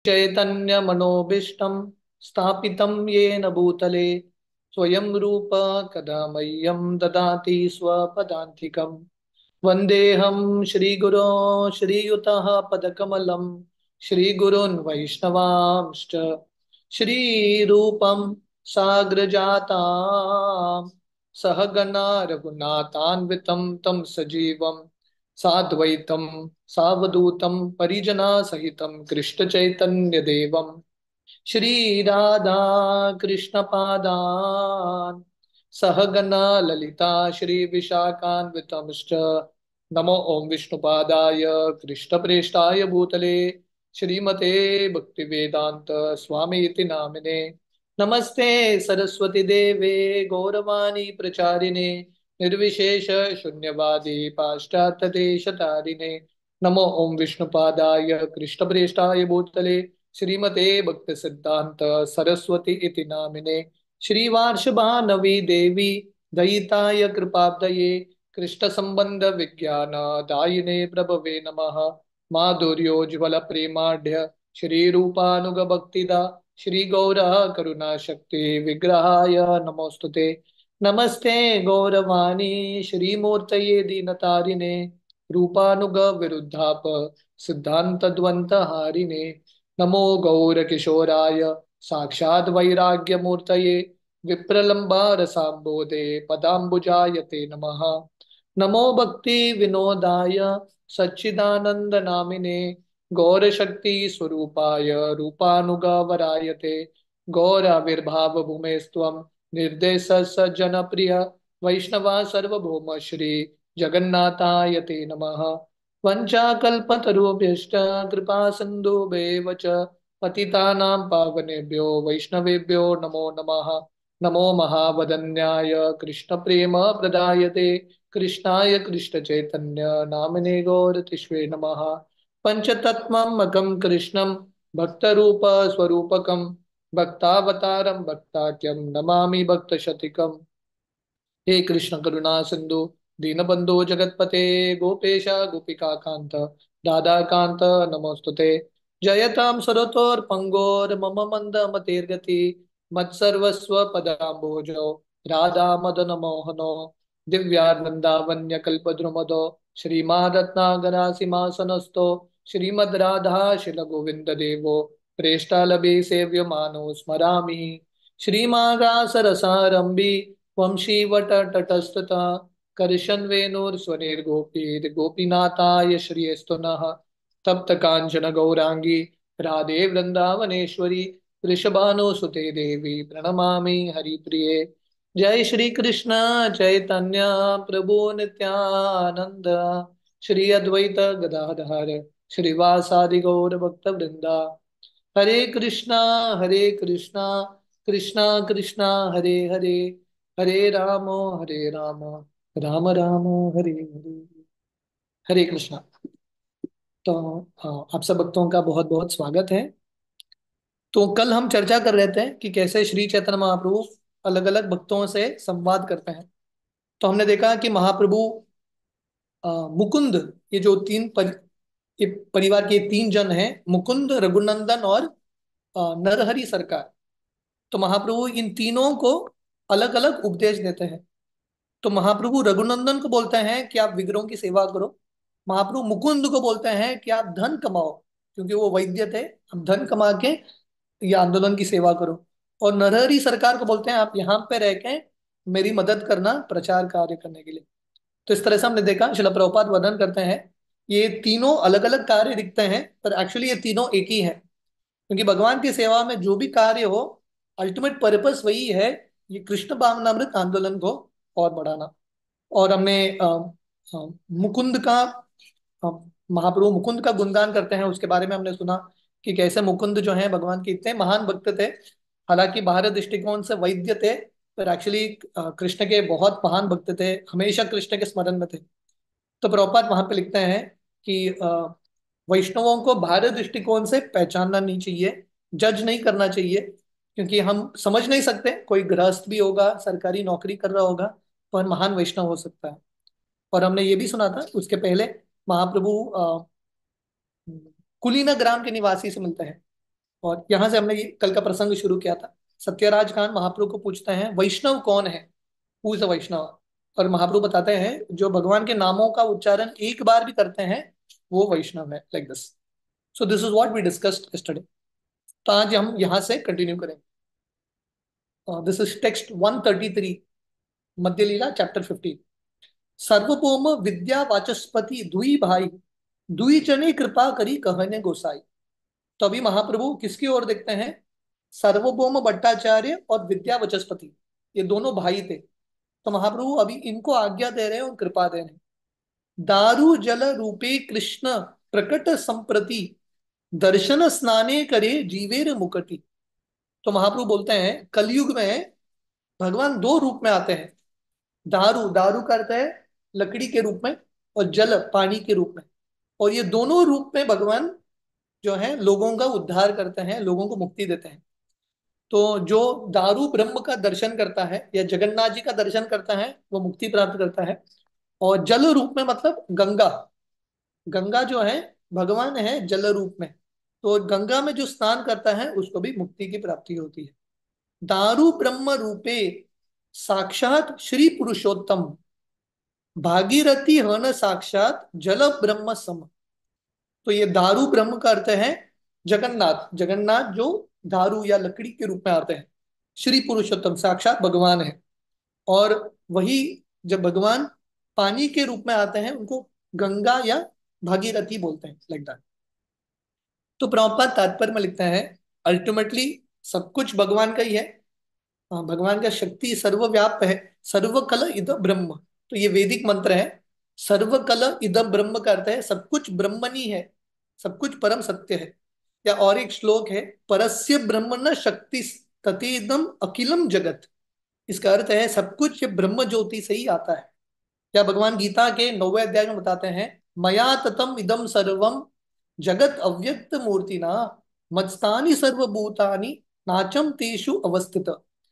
चैतन्यमनोभीष्टं स्थापितं येन भूतले स्वयं रूप कदा मह्यं ददाति स्वपदान्तिकम्। वन्देऽहं श्रीगुरो श्रीयुतः पदकमलं श्रीगुरून् वैष्णवांश्च श्रीरूपं साग्रजातां सहगणा रघुनाथान्वितं तं सजीवं साद्वैतं सावधूतं परिजनसहितं कृष्णचैतन्यदेवं श्रीराधा कृष्णपादान् सहगणा ललिता श्रीविशाखान्वितंश्च नमो ओं विष्णुपादाय कृष्णप्रेष्ठाय भूतले श्रीमते भक्तिवेदांत स्वामी इति नामिने। नमस्ते सरस्वती देवे गौरवाणी प्रचारिणे निर्विशेष शून्यवादी पाश्चात्य देशतारिणे। नमो ओं विष्णुपादाय कृष्णप्रेष्ठाय भूतले श्रीमते भक्ति सिद्धांत सरस्वती इति नामिने। श्रीवार्षभानवी देवी दयिताय कृपाब्दये कृष्ण संबंध विज्ञान दायिने प्रभवे नमः। माधुर्योज्वल प्रेमाढ्य श्री रूपानुग भक्तिदा श्री गौर करुणा शक्ति विग्रहाय नमोस्तुते। नमस्ते गौरवाणी श्रीमूर्तये दीनतारिणे रूपानुग विरुद्धाप सिद्धांत द्वंत हारिणे। नमो गौरकिशोराय साक्षात् वैराग्यमूर्तये विप्रलम्बारसाम्बोधे पदाम्बुजायते नमः। नमो भक्ति विनोदाय सच्चिदानंद नामिने गौरशक्ति स्वरूपाय रूपानुगवरायते। गौराविर्भाव भूमेस्त्वं निर्देश जनप्रिय वैष्णवा सर्वभौम श्री जगन्नाथाय ते नमः। वंशाकल्पतरुभ्यश्च कृपा सिन्धुभ्येव च पतितानां पावनेभ्यो वैष्णवेभ्यो नमो नमः। नमो महावदन्याय कृष्णप्रेम प्रदायते कृष्णाय कृष्णचैतन्य नामिने गौरतिष्वे नमः। पञ्चतत्त्वमकं कृष्णं भक्तरूप स्वरूपकं भक्तावतारं भक्ताख्यं नमामि भक्तशतिकम्। हे कृष्ण करुणा सिंधु दीनबंधु जगतपते गोपेश गोपिका कांत राधा कांत नमोस्तुते। जयतां सरतोर्पंगोर मम मंद मतेर्गति मत्सर्वस्व पदाम्भोजो राधा मदन मोहनो दिव्यानंदावन्य कल्पद्रुमदो श्रीमारत्नागरा सिंहासनस्थो श्रीमद् राधा शिल गोविंद देवो प्रेष्टालभे सेव्यमानो स्मरामि। श्रीमागासरसारंभी वंशीवटतटस्थता करशन्वेणुर्स्वनिर्गोपीर्गोपीनाथाय श्रियस्तु नः। तप्त कांचन गौरांगी राधे वृंदावनेश्वरी वृषभानुसुते देवी प्रणमामि हरिप्रिये। जय श्री कृष्ण चैतन्य प्रभु नित्यानंद श्री अद्वैत गदाधर श्रीवासादि गौर भक्त वृंदा। हरे कृष्णा कृष्णा कृष्णा हरे हरे हरे राम राम राम हरे हरे। हरे कृष्णा। तो आप सब भक्तों का बहुत बहुत स्वागत है। तो कल हम चर्चा कर रहे थे कि कैसे श्री चैतन्य महाप्रभु अलग अलग भक्तों से संवाद करते हैं। तो हमने देखा कि महाप्रभु मुकुंद, ये जो ये परिवार के तीन जन हैं, मुकुंद रघुनंदन और नरहरि सरकार। तो महाप्रभु इन तीनों को अलग अलग उपदेश देते हैं। तो महाप्रभु रघुनंदन को बोलते हैं कि आप विग्रहों की सेवा करो। महाप्रभु मुकुंद को बोलते हैं कि आप धन कमाओ, क्योंकि वो वैद्य थे, आप धन कमा के ये आंदोलन की सेवा करो। और नरहरि सरकार को बोलते हैं आप यहाँ पे रह के मेरी मदद करना प्रचार कार्य करने के लिए। तो इस तरह से हमने देखा, शिला प्रभुपाद वर्णन करते हैं ये तीनों अलग अलग कार्य दिखते हैं, पर एक्चुअली ये तीनों एक ही है। क्योंकि भगवान की सेवा में जो भी कार्य हो, अल्टीमेट पर्पस वही है, ये कृष्ण भावनामृत आंदोलन को और बढ़ाना। और हमने मुकुंद का अ, महाप्रभु मुकुंद का गुणगान करते हैं, उसके बारे में हमने सुना कि कैसे मुकुंद जो है भगवान के इतने महान भक्त थे। हालांकि बाहर दृष्टिकोण से वैद्य थे, पर एक्चुअली कृष्ण के बहुत महान भक्त थे, हमेशा कृष्ण के स्मरण में थे। तो प्रभुपाद वहां पे लिखते हैं कि वैष्णवों को बाहरी दृष्टिकोण से पहचानना नहीं चाहिए, जज नहीं करना चाहिए, क्योंकि हम समझ नहीं सकते, कोई गृहस्थ भी होगा, सरकारी नौकरी कर रहा होगा, पर महान वैष्णव हो सकता है। और हमने ये भी सुना था उसके पहले महाप्रभु कुलीन ग्राम के निवासी से मिलते हैं। और यहां से हमने ये कल का प्रसंग शुरू किया था। सत्यराज खान महाप्रभु को पूछते हैं वैष्णव कौन है, हु इज अ वैष्णव। और महाप्रभु बताते हैं जो भगवान के नामों का उच्चारण एक बार भी करते हैं वो वैष्णव है, like this. So this is what we discussed yesterday. तो आज हम यहाँ से कंटिन्यू करेंगे। This is text 133, Madhya Lila chapter 15। Sarvabhauma Vidya Vachaspati दुई भाई, दुई जने कृपा करी कहने गोसाई। तो अभी महाप्रभु किसकी ओर देखते हैं? सार्वभौम भट्टाचार्य और विद्या वाचस्पति, ये दोनों भाई थे। तो महाप्रभु अभी इनको आज्ञा दे रहे हैं और कृपा दे रहे हैं। दारु जल रूपे कृष्ण प्रकट संप्रति, दर्शन स्नाने करे जीवेर मुकटी। तो महाप्रभु बोलते हैं कलयुग में भगवान दो रूप में आते हैं। दारू, दारू का अर्थ है लकड़ी के रूप में, और जल पानी के रूप में। और ये दोनों रूप में भगवान जो है लोगों का उद्धार करते हैं, लोगों को मुक्ति देते हैं। तो जो दारू ब्रह्म का दर्शन करता है या जगन्नाथ जी का दर्शन करता है वो मुक्ति प्राप्त करता है। और जल रूप में मतलब गंगा, गंगा जो है भगवान है जल रूप में। तो गंगा में जो स्नान करता है उसको भी मुक्ति की प्राप्ति होती है। दारू ब्रह्म रूपे साक्षात श्री पुरुषोत्तम, भागीरथी हन साक्षात जल ब्रह्म सम। तो ये दारू ब्रह्म का अर्थ है जगन्नाथ, जगन्नाथ जो दारू या लकड़ी के रूप में आते हैं। श्री पुरुषोत्तम साक्षात भगवान है। और वही जब भगवान पानी के रूप में आते हैं उनको गंगा या भागीरथी बोलते हैं, लाइक दैट। तो प्रभुपाद तात्पर्य में लिखता है अल्टीमेटली सब कुछ भगवान का ही है। हाँ, भगवान का शक्ति सर्वव्याप्त है। सर्वकल इद ब्रह्म, तो ये वैदिक मंत्र है। सर्वकल इद ब्रह्म का अर्थ है सब कुछ ब्रह्मनी है, सब कुछ परम सत्य है। या और एक श्लोक है परस्य ब्रह्म न शक्ति ततेदम अखिलम जगत। इसका अर्थ है सब कुछ ये ब्रह्म ज्योति से ही आता है। या भगवान गीता के 9वें अध्याय में बताते हैं मया ततम इदम सर्वम जगत अव्यक्त मूर्तिना मत्स्थानि सर्वभूतानि नाचम तेषु अवस्थित।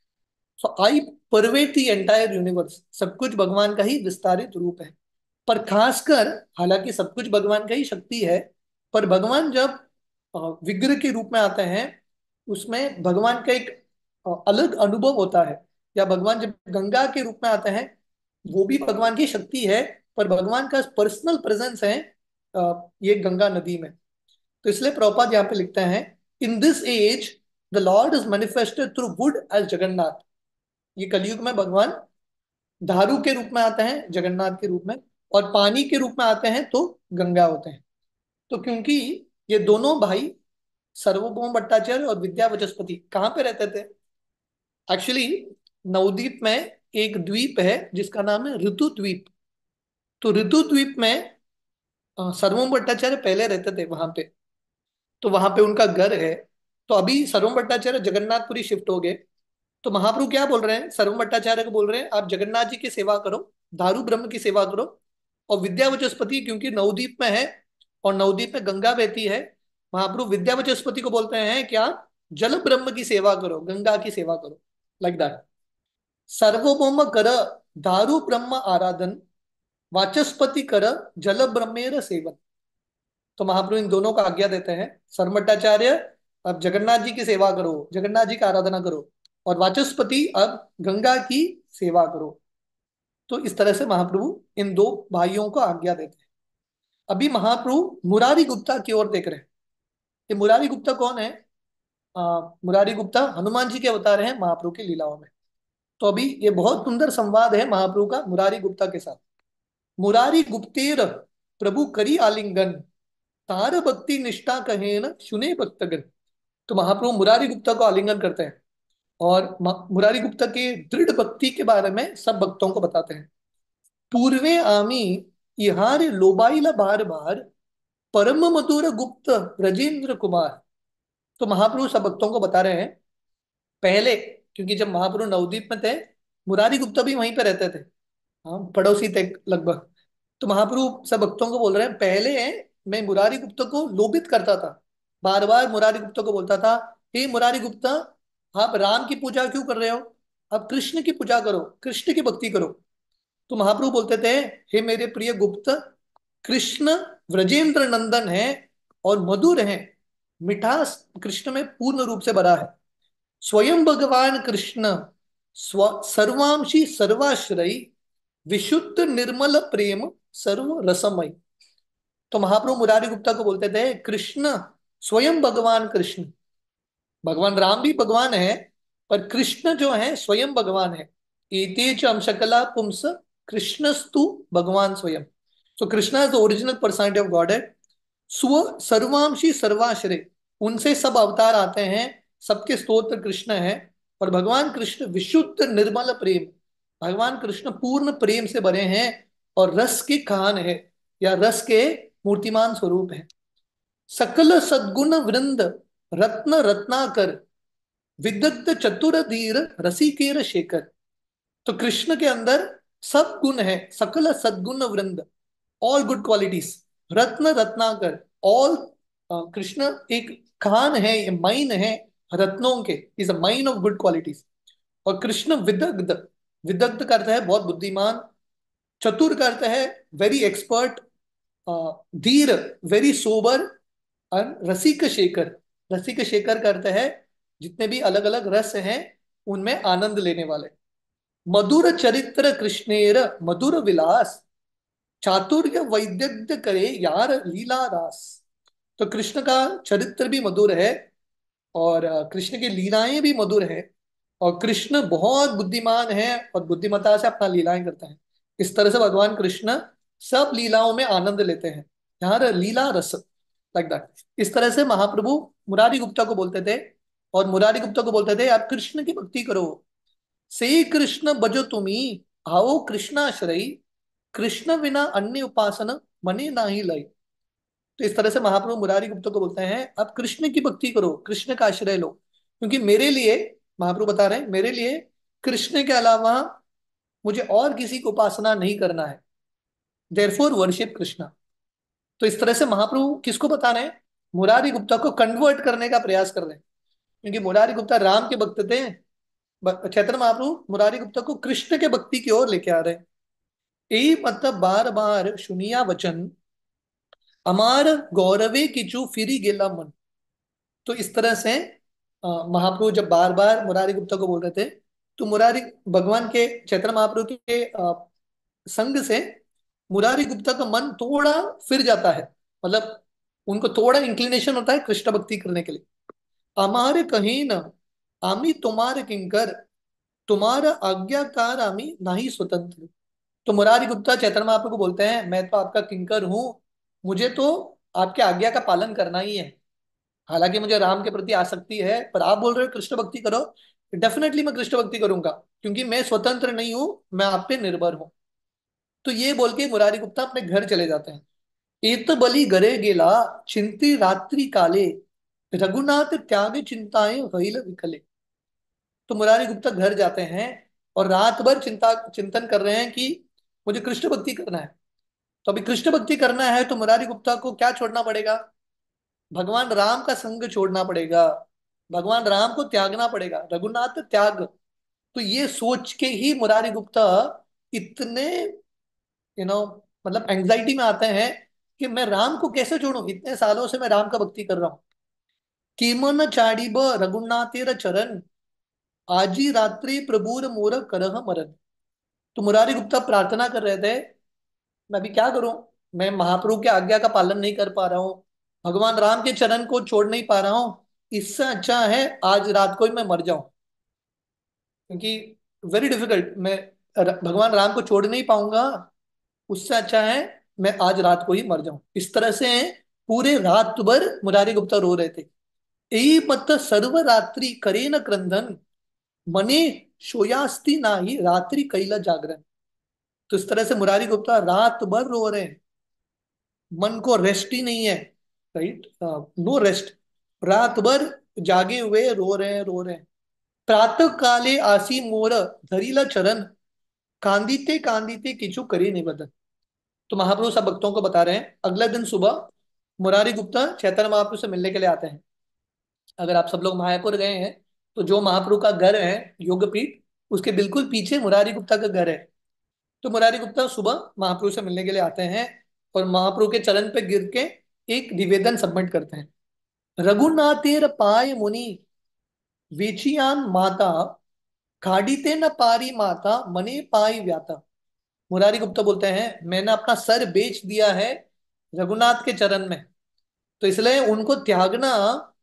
So I pervade the entire universe, सब कुछ भगवान का ही विस्तारित रूप है। पर खासकर हालांकि सब कुछ भगवान का ही शक्ति है, पर भगवान जब विग्रह के रूप में आते हैं उसमें भगवान का एक अलग अनुभव होता है। या भगवान जब गंगा के रूप में आते हैं वो भी भगवान की शक्ति है, पर भगवान का पर्सनल प्रेजेंस है ये गंगा नदी में। तो इसलिए प्रभुपाद यहाँ पे लिखते हैं in this age the lord is manifested through wood as Jagannath. ये कलयुग में भगवान धारू के रूप में आते हैं जगन्नाथ के रूप में, और पानी के रूप में आते हैं तो गंगा होते हैं। तो क्योंकि ये दोनों भाई सर्वभौम भट्टाचार्य और विद्या वाचस्पति कहाँ पे रहते थे? एक्चुअली नवद्वीप में एक द्वीप है जिसका नाम है ऋतु द्वीप। तो ऋतु द्वीप में सर्वभौम भट्टाचार्य पहले रहते थे वहां पे। तो वहां पे उनका घर है। तो अभी सर्वभौम भट्टाचार्य जगन्नाथपुरी शिफ्ट हो गए। तो महाप्रभु क्या बोल रहे हैं? सर्व भट्टाचार्य को बोल रहे हैं आप जगन्नाथ जी की सेवा करो, दारू ब्रह्म की सेवा करो। और विद्या वाचस्पति क्योंकि नवद्वीप में है और नवद्वीप में गंगा बहती है, महाप्रभु विद्या वाचस्पति को बोलते हैं कि आप जल ब्रह्म की सेवा करो, गंगा की सेवा करो, लाइक दैट। सर्वभौम कर दारू ब्रह्म आराधन, वाचस्पति कर जल ब्रह्मेर सेवन। तो महाप्रभु इन दोनों का आज्ञा देते हैं सर्व भट्टाचार्य अब जगन्नाथ जी की सेवा करो, जगन्नाथ जी की आराधना करो, और वाचस्पति अब गंगा की सेवा करो। तो इस तरह से महाप्रभु इन दो भाइयों को आज्ञा देते हैं। अभी महाप्रभु मुरारी गुप्ता की ओर देख रहे हैं। ये मुरारी गुप्ता कौन है? मुरारी गुप्ता हनुमान जी के अवतार हैं महाप्रभु की लीलाओं में। तो अभी ये बहुत सुंदर संवाद है महाप्रभु का मुरारी गुप्ता के साथ। मुरारी गुप्तेर प्रभु करी आलिंगन, तार भक्ति निष्ठा कहे न सुने भक्तगण। तो महाप्रभु मुरारी गुप्ता को आलिंगन करते हैं और मुरारी गुप्ता के दृढ़ भक्ति के बारे में सब भक्तों को बताते हैं। पूर्वे आमी इहार लोबाइला बार बार, परम मधुर गुप्त ब्रजेंद्र कुमार। तो महाप्रभु सब भक्तों को बता रहे हैं पहले, क्योंकि जब महाप्रभु नवद्वीप में थे मुरारी गुप्ता भी वहीं पे रहते थे, हाँ पड़ोसी थे लगभग। तो महाप्रभु सब भक्तों को बोल रहे हैं पहले मैं मुरारी गुप्ता को लोभित करता था, बार बार मुरारी गुप्ता को बोलता था हे मुरारी गुप्ता आप राम की पूजा क्यों कर रहे हो, आप कृष्ण की पूजा करो, कृष्ण की भक्ति करो। तो महाप्रभु बोलते थे हे मेरे प्रिय गुप्त, कृष्ण व्रजेंद्र नंदन है और मधुर है, मिठास कृष्ण में पूर्ण रूप से भरा है। स्वयं भगवान कृष्ण सर्वांशी सर्वाश्रयी विशुद्ध निर्मल प्रेम सर्व रसमय। तो महाप्रभु मुरारी गुप्ता को बोलते थे कृष्ण स्वयं भगवान कृष्ण, भगवान राम भी भगवान है, पर कृष्ण जो है स्वयं भगवान है। एते च अंशकला पुंस कृष्णस्तु भगवान स्वयं। So Krishna is the original personality of God है। स्व सर्वांशी सर्वाश्रय, उनसे सब अवतार आते हैं, सबके स्तोत्र कृष्ण है। और भगवान कृष्ण विशुद्ध निर्मल प्रेम, भगवान कृष्ण पूर्ण प्रेम से भरे हैं और रस के खान है, या रस के मूर्तिमान स्वरूप है। सकल सद्गुण वृंद रत्न रत्नाकर विदग्ध चतुर धीर रसिकेर शेखर। तो कृष्ण के अंदर सब गुण है, सकल सद्गुण वृंद, ऑल गुड क्वालिटीज। रत्न रत्नाकर, ऑल, कृष्ण एक खान है, माइन है रत्नों के, is a mine of good qualities. और कृष्ण विदग्ध, विदग्ध करता है बहुत बुद्धिमान, चतुर करता है वेरी एक्सपर्ट, धीर वेरी सोबर, और रसिक शेखर, रसिक शेखर करता है जितने भी अलग अलग रस हैं उनमें आनंद लेने वाले। मधुर चरित्र कृष्णेर मधुर विलास चातुर्य वैदग्ध्य करे यार लीला रास। तो कृष्ण का चरित्र भी मधुर है, और कृष्ण की लीलाएं भी मधुर है। और कृष्ण बहुत बुद्धिमान है और बुद्धिमत्ता से अपना लीलाएं करता है। इस तरह से भगवान कृष्ण सब लीलाओं में आनंद लेते हैं, यार लीला रस, लाइक दैट। इस तरह से महाप्रभु मुरारी गुप्ता को बोलते थे, और मुरारी गुप्ता को बोलते थे आप कृष्ण की भक्ति करो। से कृष्ण बजो तुम्ही आओ कृष्णाश्रयी, कृष्ण बिना अन्य उपासना मने नाही लई। तो इस तरह से महाप्रभु मुरारी गुप्ता को बोलते हैं आप कृष्ण की भक्ति करो, कृष्ण का आश्रय लो, क्योंकि मेरे लिए, महाप्रभु बता रहे हैं, मेरे लिए कृष्ण के अलावा मुझे और किसी को उपासना नहीं करना है, देयरफॉर वर्शिप कृष्णा। तो इस तरह से महाप्रभु किसको बता रहे हैं, मुरारी गुप्ता को कन्वर्ट करने का प्रयास कर रहे हैं, क्योंकि मुरारी गुप्ता राम के भक्त थे। चैतन्य महाप्रभु मुरारी गुप्ता को कृष्ण के भक्ति की ओर लेके आ रहे हैं। यही मतलब बार बार सुनिया वचन अमार गौरवे किचु फिरी गेला मन। तो इस तरह से महाप्रभु जब बार बार मुरारी गुप्ता को बोल रहे थे, तो मुरारी भगवान के चैतन्य महाप्रभु के संग से मुरारी गुप्ता का मन थोड़ा फिर जाता है, मतलब उनको थोड़ा इंक्लिनेशन होता है कृष्ण भक्ति करने के लिए। हमारे कहीं न आमी तुम्हारे किंकर, तुम्हारा आज्ञाकार आमी नाही स्वतंत्र। तो मुरारी गुप्ता चैतन्य महाप्रभु को बोलते हैं मैं तो आपका किंकर हूं, मुझे तो आपके आज्ञा का पालन करना ही है। हालांकि मुझे राम के प्रति आसक्ति है, पर आप बोल रहे हो कृष्ण भक्ति करो, डेफिनेटली मैं कृष्ण भक्ति करूंगा, क्योंकि मैं स्वतंत्र नहीं हूं, मैं आप पे निर्भर हूं। तो ये बोल के मुरारी गुप्ता अपने घर चले जाते हैं। एत बलि गरे गेला चिंती रात्रि काले, रघुनाथ त्याग चिंताएं भइल विकले। तो मुरारी गुप्ता घर जाते हैं और रात भर चिंता चिंतन कर रहे हैं कि मुझे कृष्ण भक्ति करना है। तो अभी कृष्ण भक्ति करना है तो मुरारी गुप्ता को क्या छोड़ना पड़ेगा, भगवान राम का संग छोड़ना पड़ेगा, भगवान राम को त्यागना पड़ेगा, रघुनाथ त्याग। तो ये सोच के ही मुरारी गुप्ता इतने मतलब एंजाइटी में आते हैं कि मैं राम को कैसे छोड़ूं, इतने सालों से मैं राम का भक्ति कर रहा हूं। कीमन चाड़ीब रघुनाथेर चरण, आजी रात्रि प्रभुर मोर करह मरन। तो मुरारी गुप्ता प्रार्थना कर रहे थे मैं अभी क्या करूं, मैं महाप्रभु के आज्ञा का पालन नहीं कर पा रहा हूँ, भगवान राम के चरण को छोड़ नहीं पा रहा हूँ, इससे अच्छा है आज रात को ही मैं मर जाऊं, क्योंकि वेरी डिफिकल्ट, मैं भगवान राम को छोड़ नहीं पाऊंगा, उससे अच्छा है मैं आज रात को ही मर जाऊं। इस तरह से पूरे रात भर मुरारी गुप्ता रो रहे थे। यही मत सर्व रात्रि करे न क्रंदन, मने सोयास्ती नाही रात्रि कैला जागरण। तो इस तरह से मुरारी गुप्ता रात भर रो रहे हैं, मन को रेस्ट ही नहीं है, राइट, नो रेस्ट, रात भर जागे हुए रो रहे हैं, रो रहे हैं। प्रातः काले आसी मोर धरीला चरण, कांदीते कांदीते किचु करे निबदन। तो महाप्रभु सब भक्तों को बता रहे हैं अगले दिन सुबह मुरारी गुप्ता चैतन्य महाप्रभु से मिलने के लिए आते हैं। अगर आप सब लोग मायापुर गए हैं तो जो महाप्रभु का घर है योगपीठ, उसके बिल्कुल पीछे मुरारी गुप्ता का घर है। तो मुरारी गुप्ता सुबह महाप्रभु से मिलने के लिए आते हैं और महाप्रभु के चरण पे गिर के एक निवेदन सबमिट करते हैं। रघुनाथेर पाय मुनि वेचियान माता, खाड़ीते न पारी माता मने पाई व्याता। मुरारी गुप्ता बोलते हैं मैंने अपना सर बेच दिया है रघुनाथ के चरण में, तो इसलिए उनको त्यागना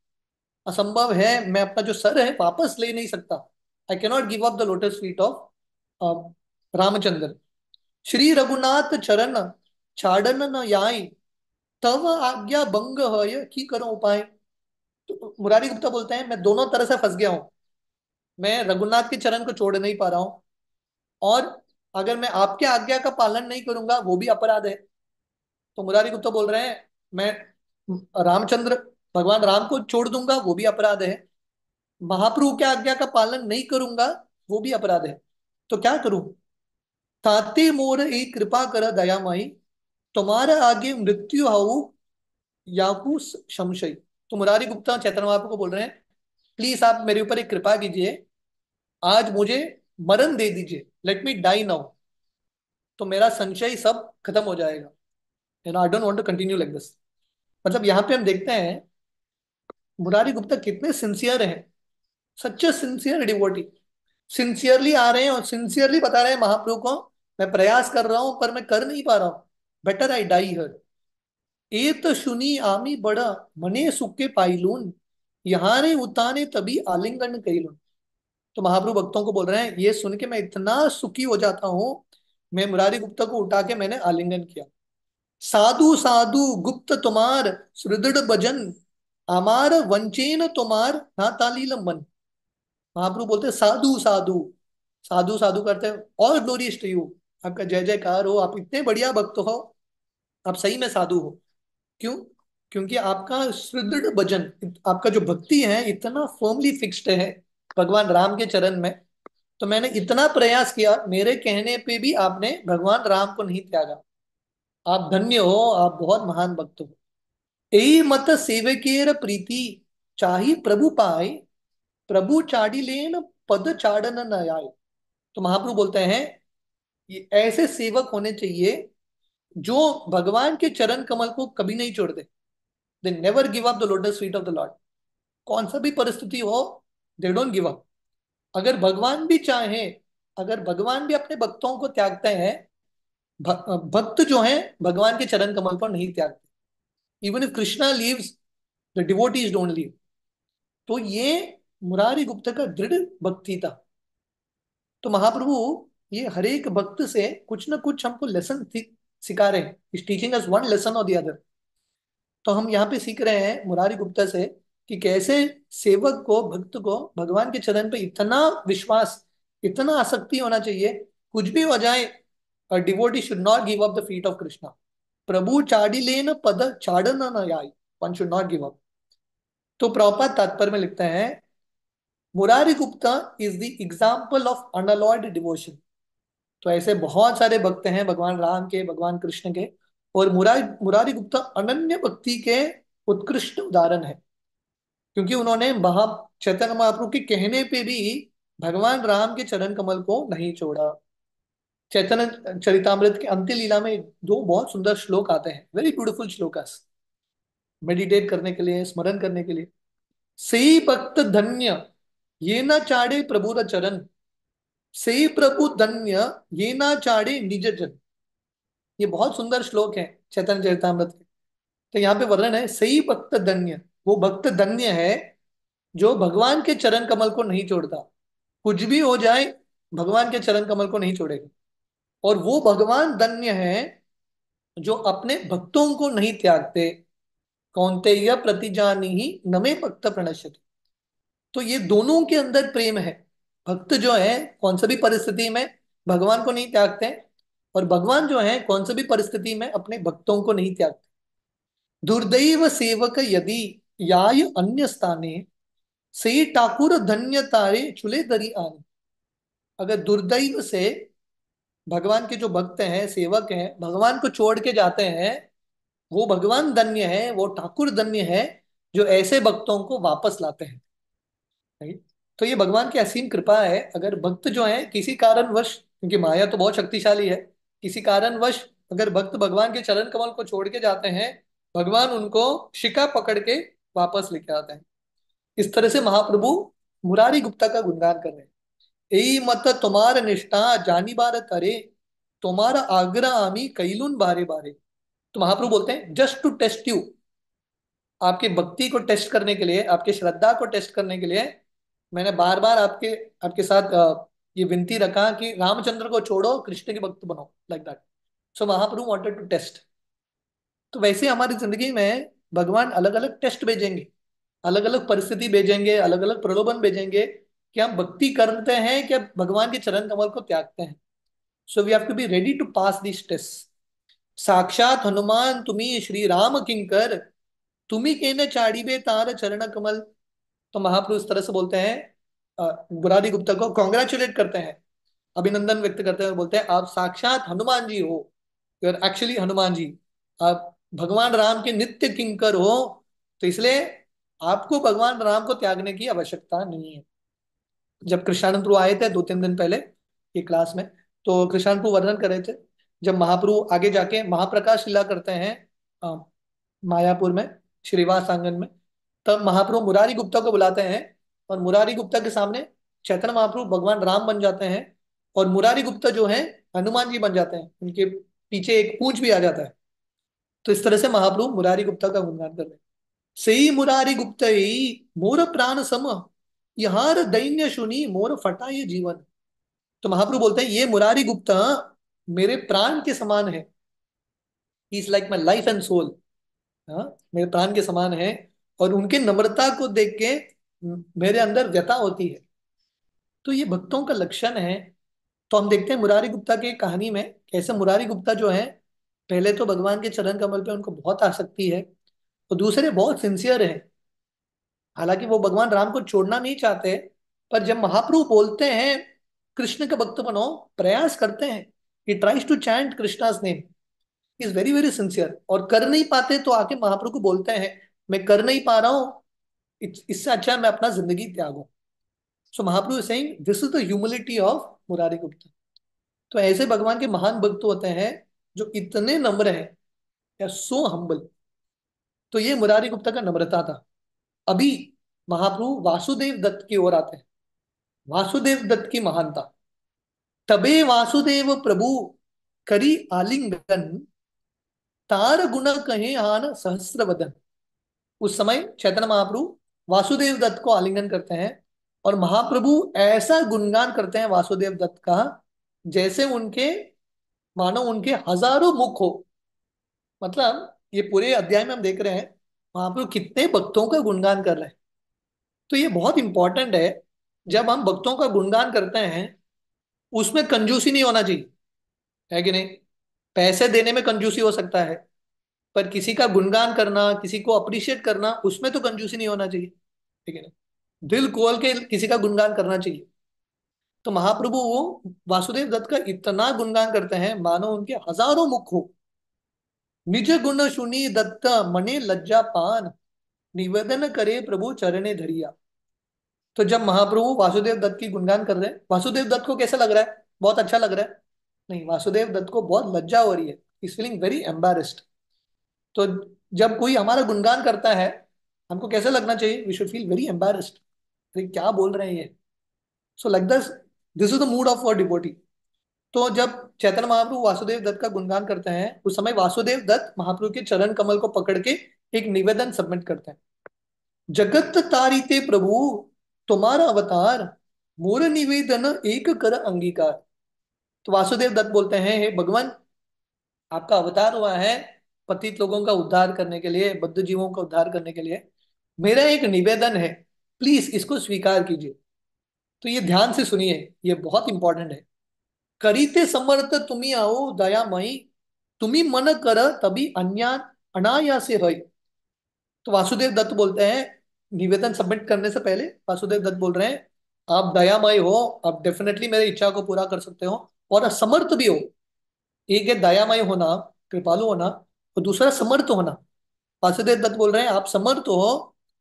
असंभव है। मैं अपना जो सर है वापस ले नहीं सकता। I cannot give up the lotus feet of Ramchandra. Shri Raghunath चरण छाड़न न याई, तव आज्ञा भंग है की करो उपाय। तो मुरारी गुप्ता बोलते हैं मैं दोनों तरह से फंस गया हूं। मैं रघुनाथ के चरण को छोड़ नहीं पा रहा हूं, और अगर मैं आपके आज्ञा का पालन नहीं करूंगा वो भी अपराध है। तो मुरारी गुप्ता बोल रहे हैं मैं रामचंद्र भगवान राम को छोड़ दूंगा वो भी अपराध है, महाप्रभु के आज्ञा का पालन नहीं करूंगा वो भी अपराध है। तो क्या करूं? ताते मोर एक कृपा कर दयामयी, तुम्हारे आगे मृत्यु हाउ याकू संशय। तो मुरारी गुप्ता चैतन्य महाप्रभु को बोल रहे हैं प्लीज आप मेरे ऊपर एक कृपा कीजिए, आज मुझे मरण दे दीजिए, लेट मी डाई नाउ, तो मेरा संशय सब खत्म हो जाएगा। I don't want to continue like this. मतलब यहाँ पे हम देखते हैं मुरारी गुप्ता कितने सिंसियर हैं, सच सिंसियर डिवोटी। सिंसियरली आ रहे हैं और सिंसियरली बता रहे हैं महाप्रभु को मैं प्रयास कर रहा हूं पर मैं कर नहीं पा रहा हूं, बेटर आई डाई हर। ए तो सुनी आमी बड़ा मने सुखे पाइलून, यहाँ रे उताने तभी आलिंगन कइलून। तो महाप्रभु भक्तों को बोल रहे हैं ये सुन के मैं इतना सुखी हो जाता हूँ, मैं मुरारी गुप्ता को उठा के मैंने आलिंगन किया। साधु साधु गुप्त तुम्हार सुदृढ़ भजन, अमार वंचेन तुम्हार ना तालील मन। महाप्रभु बोलते साधु साधु, साधु साधु करते हैं और ग्लोरियस टू यू, आपका जय जयकार हो, आप इतने बढ़िया भक्त हो, आप सही में साधु हो। क्यों? क्योंकि आपका सुदृढ़ भजन, आपका जो भक्ति है इतना फर्मली फिक्स्ड है भगवान राम के चरण में। तो मैंने इतना प्रयास किया, मेरे कहने पे भी आपने भगवान राम को नहीं त्यागा। आप धन्य हो, आप बहुत महान भक्त हो। यही मत सेवकेर प्रीति, चाही प्रभु पाए, प्रभु चाड़ी लेन पद चाड़न न आए। तो महाप्रभु बोलते हैं ये ऐसे सेवक होने चाहिए जो भगवान के चरण कमल को कभी नहीं छोड़ते। They never give up the lotus feet of the lord. कौन सा भी परिस्थिति हो, दे डोंट गिव अप। अगर भगवान भी चाहे, अगर भगवान भी अपने भक्तों को त्यागते हैं, भक्त जो हैं भगवान के चरण कमल पर नहीं त्यागते। Even if Krishna leaves, the devotees don't leave. तो ये मुरारी गुप्ता का दृढ़ भक्ति था। तो महाप्रभु ये हर एक भक्त से कुछ ना कुछ हमको लेसन सिखा रहे हैं, is teaching us one lesson और द अदर। तो हम यहाँ पे सीख रहे हैं मुरारी गुप्ता से कि कैसे सेवक को, भक्त को भगवान के चरण पे इतना विश्वास, इतना आसक्ति होना चाहिए, कुछ भी हो जाए devotee should not give up the feet of Krishna. प्रभु चाड़ी लेन पद चाड़न न आई, one should not give up. तो प्रभुपाद तात्पर्य में लिखते हैं Murari Gupta is the example of unalloyed devotion. तो ऐसे बहुत सारे भक्त हैं भगवान राम के, भगवान कृष्ण के, और मुरारी मुरारी गुप्ता अनन्य भक्ति के उत्कृष्ट उदाहरण है। क्योंकि उन्होंने महा चैतन्य महाप्रभु के कहने पे भी भगवान राम के चरण कमल को नहीं छोड़ा। चैतन्य चरितामृत के अंत्य लीला में दो बहुत सुंदर श्लोक आते हैं, वेरी ब्यूटीफुल श्लोकास, मेडिटेट करने के लिए, स्मरण करने के लिए। सही भक्त धन्य ये ना चाड़े प्रभु र चरण, सही प्रभु धन्य ये ना चाड़े निज जन। ये बहुत सुंदर श्लोक है चैतन्य चरितामृत के। तो यहाँ पे वर्णन है सही भक्त धन्य, वो भक्त धन्य है जो भगवान के चरण कमल को नहीं छोड़ता। कुछ भी हो जाए भगवान के चरण कमल को नहीं छोड़ेगा। और वो भगवान धन्य है जो अपने भक्तों को नहीं त्यागते। कौन्तेय प्रतिजानी ही नमे भक्त प्रणश्यति। तो ये दोनों के अंदर प्रेम है। भक्त जो है कौन सी भी परिस्थिति में भगवान को नहीं त्यागते, और भगवान जो है कौन सी भी परिस्थिति में अपने भक्तों को नहीं त्यागते। दुर्दैव सेवक यदि याय अन्य स्थाने, से ठाकुर धन्य तारे चुले दरी आने। अगर दुर्दैव से भगवान के जो भक्त हैं, सेवक हैं, भगवान को छोड़ के जाते हैं, वो भगवान धन्य है, वो ठाकुर धन्य है जो ऐसे भक्तों को वापस लाते हैं। राइट? तो ये भगवान की असीम कृपा है। अगर भक्त जो है किसी कारणवश, क्योंकि माया तो बहुत शक्तिशाली है, किसी कारणवश अगर भक्त भगवान के चरण कमल को छोड़ के जाते हैं, भगवान उनको शिका पकड़ के वापस लेके आते हैं। इस तरह से महाप्रभु मुरारी गुप्ता का गुणगान कर रहे हैं। यही मत तुम्हार निष्ठा जानी बार करे, तुम्हारा आग्रह आमी कैलून बारे बारे। तो महाप्रभु बोलते हैं जस्ट टू टेस्ट यू, आपकी भक्ति को टेस्ट करने के लिए, आपकी श्रद्धा को टेस्ट करने के लिए मैंने बार बार आपके आपके साथ ये विनती रखा कि रामचंद्र को छोड़ो, कृष्ण के भक्त बनो, like that. So Mahaprabhu wanted to test. तो वैसे हमारी जिंदगी में भगवान अलग अलग टेस्ट भेजेंगे, अलग अलग परिस्थिति भेजेंगे, अलग अलग प्रलोभन भेजेंगे कि हम भक्ति करते हैं कि भगवान के चरण कमल को त्यागते हैं। So we have to be ready to pass this test. साक्षात हनुमान तुम्ही श्री राम किंकर, तुम्ही केने चाड़ीबे तार चरण कमल। तो महाप्रभु इस तरह से बोलते हैं, बुरारी गुप्ता को कॉन्ग्रेचुलेट करते हैं, अभिनंदन व्यक्त करते हैं और बोलते हैं आप साक्षात हनुमान जी हो, you are actually Hanuman ji, आप भगवान राम के नित्य किंकर हो। तो इसलिए आपको भगवान राम को त्यागने की आवश्यकता नहीं है। जब कृष्णानंद प्रभु आए थे 2-3 दिन पहले ये क्लास में, तो कृष्णानंद प्रभु वर्णन कर रहे थे, जब महाप्रभु आगे जाके महाप्रकाश लीला करते हैं अ, मायापुर में, श्रीवास आंगन में, तब महाप्रभु मुरारी गुप्ता को बुलाते हैं और मुरारी गुप्ता के सामने चैतन्य महाप्रभु भगवान राम बन जाते हैं और मुरारी गुप्ता जो है हनुमान जी बन जाते हैं, उनके पीछे एक पूंछ भी आ जाता है। तो इस तरह से महाप्रभु मुरारी गुप्ता का गुणगान कर रहे हैं। सही मुरारी गुप्त ही मोर प्राण सम, यहार दैन्य सुनी मोर फटा ये जीवन। तो महाप्रभु बोलते हैं ये मुरारी गुप्ता मेरे प्राण के समान है, is like my life and soul. हाँ, मेरे प्राण के समान है, और उनके नम्रता को देख के मेरे अंदर व्यथा होती है। तो ये भक्तों का लक्षण है। तो हम देखते हैं मुरारी गुप्ता की कहानी में कैसे मुरारी गुप्ता जो है, पहले तो भगवान के चरण कमल पे उनको बहुत आसक्ति है, और दूसरे बहुत सिंसियर है। हालांकि वो भगवान राम को छोड़ना नहीं चाहते, पर जब महाप्रभु बोलते हैं कृष्ण का भक्त बनो, प्रयास करते हैं, he tries to chant Krishna's name, is very very sincere, और कर नहीं पाते तो आके महाप्रभु को बोलते हैं मैं कर नहीं पा रहा हूँ, इससे अच्छा है मैं अपना जिंदगी त्यागूं। So Mahaprabhu saying this is the humility of Murari Gupta. तो ऐसे भगवान के महान भक्त होते हैं जो इतने नम्र हैं, या सो हम्बल। तो ये मुरारी गुप्ता का नम्रता था। अभी महाप्रभु वासुदेव दत्त की ओर आते हैं। वासुदेव दत्त की महानता, तबे वासुदेव प्रभु करी आलिंगन, तार गुण कहे आन सहस्र वदन। उस समय चैतन्य महाप्रभु वासुदेव दत्त को आलिंगन करते हैं, और महाप्रभु ऐसा गुणगान करते हैं वासुदेव दत्त का, जैसे उनके, मानो उनके हजारों मुख हो। मतलब ये पूरे अध्याय में हम देख रहे हैं महाप्रभु कितने भक्तों का गुणगान कर रहे हैं। तो ये बहुत इंपॉर्टेंट है, जब हम भक्तों का गुणगान करते हैं उसमें कंजूसी नहीं होना चाहिए, है कि नहीं। पैसे देने में कंजूसी हो सकता है, पर किसी का गुणगान करना, किसी को अप्रिशिएट करना, उसमें तो कंजूसी नहीं होना चाहिए, ठीक है ना। दिल खोल के किसी का गुणगान करना चाहिए। तो महाप्रभु वो वासुदेव दत्त का इतना गुणगान करते हैं मानो उनके हजारों मुख हो। निज गुण सुनी दत्त मने लज्जा पान, निवेदन करे प्रभु चरणे धरिया। तो जब महाप्रभु वासुदेव दत्त की गुणगान कर रहे हैं, वासुदेव दत्त को कैसा लग रहा है, बहुत अच्छा लग रहा है? नहीं, वासुदेव दत्त को बहुत लज्जा हो रही है, इज फीलिंग वेरी एम्बेरेस्ड। तो जब कोई हमारा गुणगान करता है, हमको कैसे लगना चाहिए? We should feel very embarrassed, अरे क्या बोल रहे हैं ये। So like this, this is the mood of a devotee. तो जब चैतन्य महाप्रभु वासुदेव दत्त का गुणगान करते हैं, उस समय वासुदेव दत्त महाप्रभु के चरण कमल को पकड़ के एक निवेदन सबमिट करते हैं। जगत तारिते प्रभु तुम्हारा अवतार, मोर निवेदन एक कर अंगीकार। तो वासुदेव दत्त बोलते हैं हे भगवान, आपका अवतार हुआ है पतित लोगों का उद्धार करने के लिए, बद्ध जीवों का उद्धार करने के लिए। मेरा एक निवेदन है, प्लीज इसको स्वीकार कीजिए। तो ये ध्यान से सुनिए, ये बहुत इंपॉर्टेंट है। करीते समर्थ तुम्ही आओ दयामयी, तुम्ही मन कर तभी अन्या अनायासे है। तो वासुदेव दत्त बोलते हैं, निवेदन सबमिट करने से पहले वासुदेव दत्त बोल रहे हैं आप दयामय हो, आप डेफिनेटली मेरी इच्छा को पूरा कर सकते हो, और समर्थ भी हो। एक है दयामय होना, कृपालु होना, और दूसरा समर्थ होना। वासुदेव दत्त बोल रहे हैं आप समर्थ हो,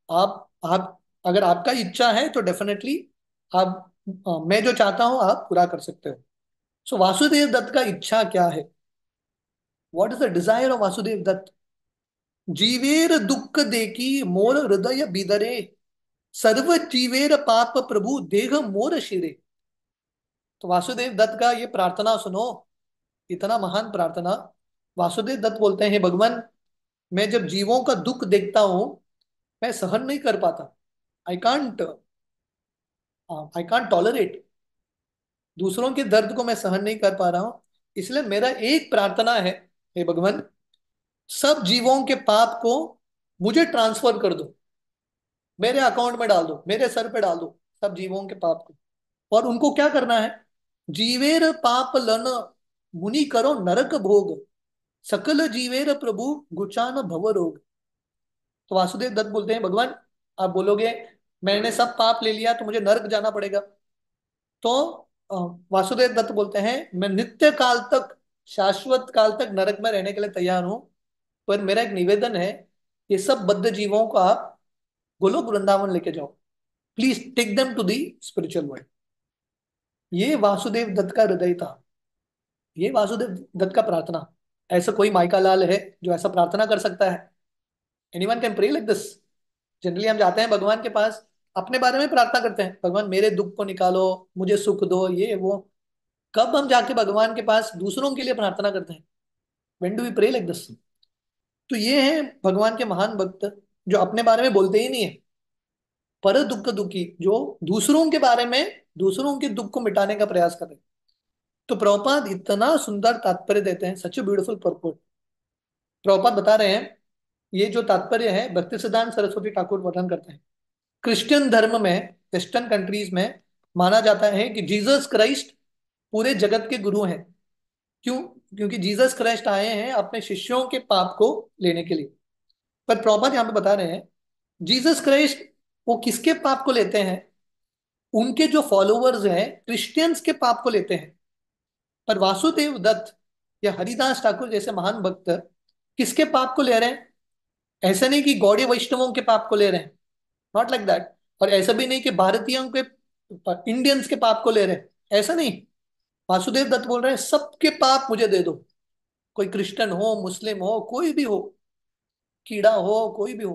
आप अगर आपका इच्छा है तो डेफिनेटली आप मैं जो चाहता हूं आप पूरा कर सकते हो। सो वासुदेव दत्त का इच्छा क्या है? What is the desire of Vasudev Datta? जीवेर दुख देखी मोर हृदय बिदरे, सर्व जीवेर पाप प्रभु देह मोर शिरे। तो वासुदेव दत्त का ये प्रार्थना सुनो, इतना महान प्रार्थना। वासुदेव दत्त बोलते हैं, भगवान, मैं जब जीवों का दुख देखता हूं, मैं सहन नहीं कर पाता। I can't, I can't tolerate. दूसरों के दर्द को मैं सहन नहीं कर पा रहा हूं। इसलिए मेरा एक प्रार्थना है, हे भगवान, सब जीवों के पाप को मुझे ट्रांसफर कर दो, मेरे अकाउंट में डाल दो, मेरे सर पे डाल दो सब जीवों के पाप को। और उनको क्या करना है? जीवेर पाप लन मुनि करो नरक भोग, सकल जीवेर प्रभु गुचान भव रोग। तो वासुदेव दत्त बोलते हैं, भगवान, आप बोलोगे मैंने सब पाप ले लिया तो मुझे नरक जाना पड़ेगा। तो अ, वासुदेव दत्त बोलते हैं, मैं नित्य काल तक, शाश्वत काल तक नरक में रहने के लिए तैयार हूं। पर मेरा एक निवेदन है, ये सब बद्ध जीवों को आप गोलोक वृंदावन लेके जाओ। Please take them to the spiritual world. ये वासुदेव दत्त का हृदय था, ये वासुदेव दत्त का प्रार्थना। ऐसा कोई माइका लाल है जो ऐसा प्रार्थना कर सकता है? Anyone can pray like this? Generally हम जाते हैं भगवान के पास, अपने बारे में प्रार्थना करते हैं, भगवान मेरे दुख को निकालो, मुझे सुख दो, ये वो। कब हम जाके भगवान के पास दूसरों के लिए प्रार्थना करते हैं? When do we pray like this? तो ये है भगवान के महान भक्त, जो अपने बारे में बोलते ही नहीं है, पर दुख दुखी, जो दूसरों के बारे में, दूसरों के दुख को मिटाने का प्रयास कर रहे हैं। तो प्रभुपाद इतना सुंदर तात्पर्य देते हैं, सच ब्यूटीफुल पर्पट। प्रभुपाद बता रहे हैं, ये जो तात्पर्य है भक्ति सिद्धांत सरस्वती ठाकुर वर्णन करते हैं। क्रिश्चियन धर्म में, वेस्टर्न कंट्रीज में माना जाता है कि जीसस क्राइस्ट पूरे जगत के गुरु हैं। क्यों? क्योंकि जीसस क्राइस्ट आए हैं अपने शिष्यों के पाप को लेने के लिए। पर प्रभुपाद यहाँ पे बता रहे हैं, जीसस क्राइस्ट वो किसके पाप को लेते हैं? उनके जो फॉलोअर्स हैं क्रिश्चियंस के पाप को लेते हैं। पर वासुदेव दत्त या हरिदास ठाकुर जैसे महान भक्त किसके पाप को ले रहे हैं? ऐसा नहीं कि गौड़ीय वैष्णवों के पाप को ले रहे हैं, नॉट लाइक दैट। और ऐसा भी नहीं कि भारतीयों के, इंडियंस के पाप को ले रहे हैं, ऐसा नहीं। वासुदेव दत्त बोल रहे हैं, सबके पाप मुझे दे दो। कोई क्रिश्चियन हो, मुस्लिम हो, कोई भी हो, कीड़ा हो, कोई भी हो।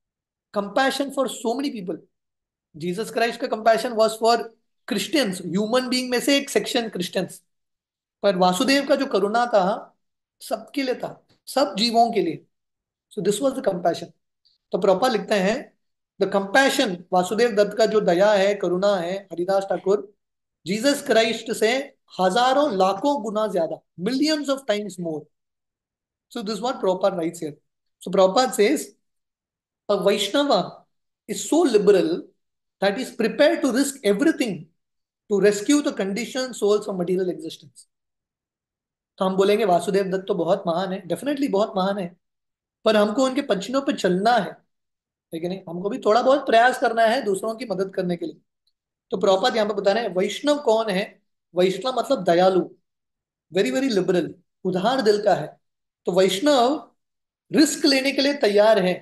Compassion for so many people. Jesus Christ का compassion was for Christians, human being में से एक सेक्शन क्रिश्चियंस। पर वासुदेव का जो करुणा था, सबके लिए था, सब जीवों के लिए। So this was the compassion. तो प्रोपा लिखते हैं, द कंपैशन, वासुदेव दत्त का जो दया है, करुणा है, हरिदास ठाकुर, जीसस क्राइस्ट से हजारों लाखों गुना ज्यादा, millions of times more. So this what Prabhupada writes here. So Prabhupada says, a Vaishnava is so liberal that is prepared to risk everything to rescue the conditioned souls from material existence. तो हम बोलेंगे वासुदेव दत्त तो बहुत महान है, definitely बहुत महान है, पर हमको उनके पछिनों पे चलना है, लेकिन नहीं, हमको भी थोड़ा बहुत प्रयास करना है दूसरों की मदद करने के लिए। तो प्रभुपाद यहाँ पे बता रहे हैं, वैष्णव कौन है? वैष्णव मतलब दयालु, वेरी वेरी लिबरल, उदार दिल का है। तो वैष्णव रिस्क लेने के लिए तैयार है,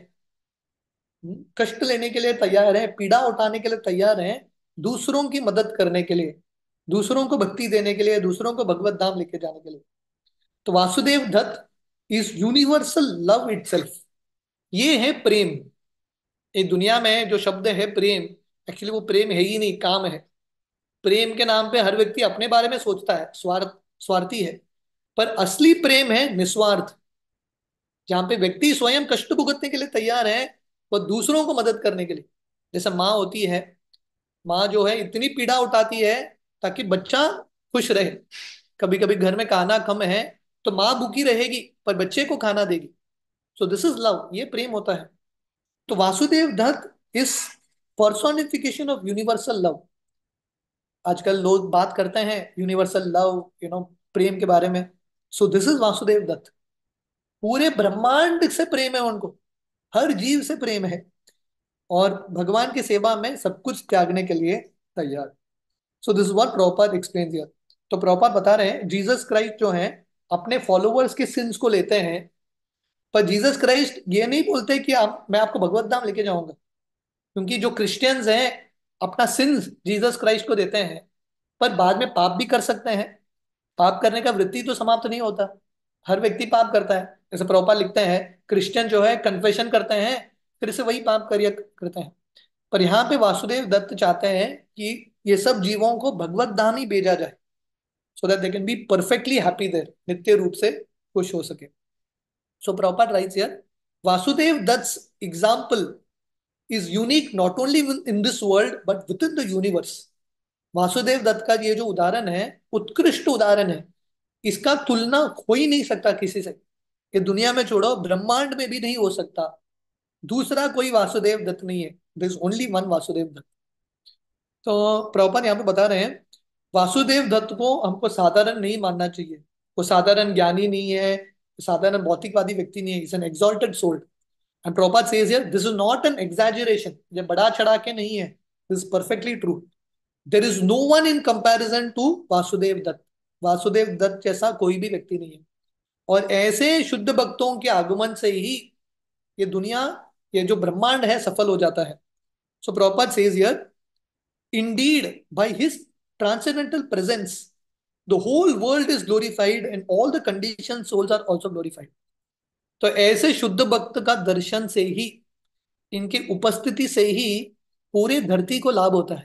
कष्ट लेने के लिए तैयार है, पीड़ा उठाने के लिए तैयार है, दूसरों की मदद करने के लिए, दूसरों को भक्ति देने के लिए, दूसरों को भगवत धाम लेके जाने के लिए। तो Vasudev Datta is universal love itself. ये है प्रेम। ये दुनिया में जो शब्द है प्रेम, एक्चुअली वो प्रेम है ही नहीं, काम है। प्रेम के नाम पे हर व्यक्ति अपने बारे में सोचता है, स्वार्थी है। पर असली प्रेम है निस्वार्थ, जहां पे व्यक्ति स्वयं कष्ट भुगतने के लिए तैयार है, वो दूसरों को मदद करने के लिए। जैसे माँ होती है, माँ जो है इतनी पीड़ा उठाती है ताकि बच्चा खुश रहे। कभी कभी घर में खाना कम है तो माँ भूखी रहेगी पर बच्चे को खाना देगी। सो दिस इज लव, ये प्रेम होता है। तो Vasudev Datta is personification of universal love. आजकल लोग बात करते हैं यूनिवर्सल लव, प्रेम के बारे में। So this is Vasudev Datta. पूरे ब्रह्मांड से प्रेम है उनको, हर जीव से प्रेम है, और भगवान की सेवा में सब कुछ त्यागने के लिए तैयार। So this is what Prabhupada explains here. तो प्रभुपाद बता रहे हैं, जीसस क्राइस्ट जो है अपने फॉलोअर्स के सिंस को लेते हैं, पर जीसस क्राइस्ट ये नहीं बोलते कि मैं आपको भगवत धाम लेके जाऊंगा। क्योंकि जो क्रिश्चियंस हैं अपना सिंस जीसस क्राइस्ट को देते हैं, पर बाद में पाप भी कर सकते हैं। पाप करने का वृत्ति तो समाप्त नहीं होता। हर व्यक्ति पाप करता है। जैसे प्रभुपाद लिखते हैं, क्रिश्चियन जो है कन्फेशन करते हैं, फिर से वही पाप करिए करते हैं। पर यहाँ पे वासुदेव दत्त चाहते हैं कि ये सब जीवों को भगवत धाम ही भेजा जाए, so that they can be perfectly happy there, नित्य रूप से खुश हो सके। So Prabhupada writes here, Vasudev Datta's example is unique not only in this world but within the universe। Vasudev Datta का ये जो उदाहरण है, उत्कृष्ट उदाहरण है, इसका तुलना हो ही नहीं सकता किसी से। ये दुनिया में छोड़ो, ब्रह्मांड में भी नहीं हो सकता। दूसरा कोई वासुदेव दत्त नहीं है, this only one Vasudev Datta. तो प्रभुपाद यहाँ पे बता रहे हैं, वासुदेव दत्त को हमको साधारण नहीं मानना चाहिए। वो साधारण ज्ञानी नहीं है, साधारण भौतिकवादी व्यक्ति नहीं है, is an exalted soul. And Prabhupada says here, this is not an exaggeration, ये बड़ा चढ़ा के नहीं है, this is perfectly true. There is no one in comparison to Vasudev Datta. Vasudev Datta जैसा कोई भी व्यक्ति नहीं है। और ऐसे शुद्ध भक्तों के आगमन से ही ये दुनिया, ये जो ब्रह्मांड है, सफल हो जाता है। So Prabhupada says here, indeed by his transcendental presence the whole world is glorified and all the conditioned souls are also glorified। तो ऐसे शुद्ध भक्त का दर्शन से ही, इनकी उपस्थिति से ही पूरे धरती को लाभ होता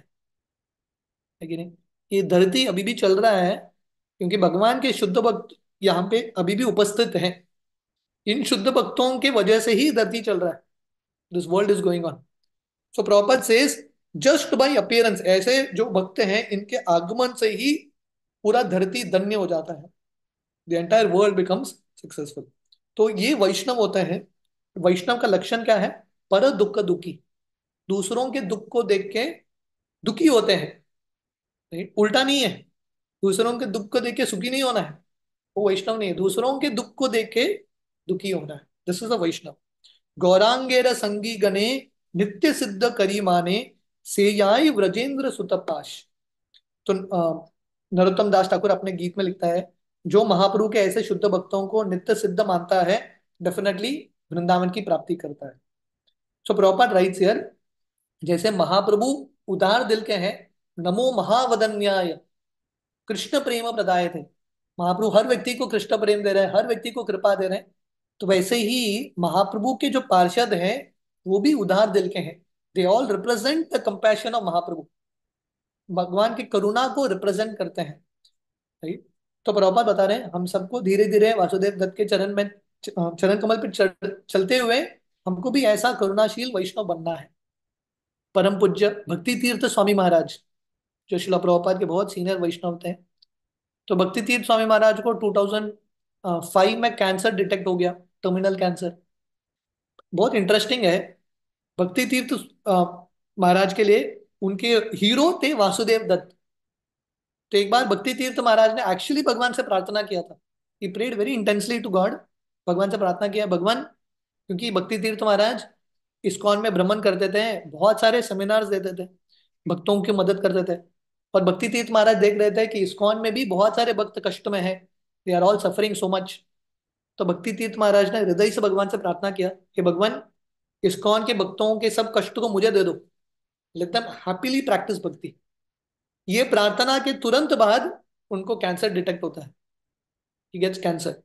है कि नहीं? ये धरती अभी भी चल रहा है क्योंकि भगवान के शुद्ध भक्त यहाँ पे अभी भी उपस्थित हैं। इन शुद्ध भक्तों के वजह से ही धरती चल रहा है, this world is going on. So Prabhupada says, just by appearance, ऐसे जो भक्त हैं इनके आगमन से ही पूरा धरती धन्य हो जाता है, the entire world becomes successful. तो ये वैष्णव होते हैं। वैष्णव का लक्षण क्या है? पर दुख दुखी, दूसरों के दुख को देख के दुखी होते हैं। नहीं, उल्टा नहीं है, दूसरों के दुख को देख के सुखी नहीं होना है, वो वैष्णव नहीं है। दूसरों के दुख को देख के दुखी होना है, दिस इज अ वैष्णव। गौरांगेर संगी गणे नित्य सिद्ध करी माने सेयाई व्रजेंद्र सुतपाश। तो नरोत्तम दास ठाकुर अपने गीत में लिखता है, जो महाप्रभु के ऐसे शुद्ध भक्तों को नित्य सिद्ध मानता है, डेफिनेटली वृंदावन की प्राप्ति करता है। सो प्रभुपाद राइट्स हियर, जैसे महाप्रभु उदार दिल के हैं, नमो महावदन्याय कृष्ण प्रेम प्रदाय थे, महाप्रभु हर व्यक्ति को कृष्ण प्रेम दे रहे हैं, हर व्यक्ति को कृपा दे रहे हैं। तो वैसे ही महाप्रभु के जो पार्षद हैं वो भी उदार दिल के हैं, they all represent the compassion of Mahaprabhu, भगवान की करुणा को रिप्रेजेंट करते हैं। राइट? तो प्रभुपाद बता रहे हैं, हम सबको धीरे धीरे वासुदेव दत्त के चरण में, चरण कमल पे चलते हुए हमको भी ऐसा करुणाशील वैष्णव बनना है। परम पूज्य भक्ति तीर्थ स्वामी महाराज, जो शिला प्रभुपाद के बहुत सीनियर वैष्णव थे, तो भक्ति तीर्थ स्वामी महाराज को 2005 में कैंसर डिटेक्ट हो गया, टर्मिनल कैंसर। बहुत इंटरेस्टिंग है, भक्ति तीर्थ महाराज के लिए उनके हीरो थे वासुदेव दत्त। तो एक बार भक्ति तीर्थ महाराज ने एक्चुअली भगवान से प्रार्थना किया था, he prayed very intensely to God. भगवान से प्रार्थना किया, भगवान, क्योंकि भक्ति तीर्थ महाराज इस्कॉन में भ्रमण करते थे, बहुत सारे सेमिनार्स देते थे, भक्तों की मदद करते थे। और भक्ति तीर्थ महाराज देख रहे थे कि इस्कॉन में भी बहुत सारे भक्त कष्ट में हैं, they are all suffering so much. तो भक्ति तीर्थ महाराज ने हृदय से भगवान से प्रार्थना किया कि भगवान, इस्कॉन के भक्तों के सब कष्ट को मुझे दे दो, लेट देम हैप्पीली प्रैक्टिस भक्ति। ये प्रार्थना के तुरंत बाद उनको कैंसर डिटेक्ट होता है, ही गेट्स कैंसर।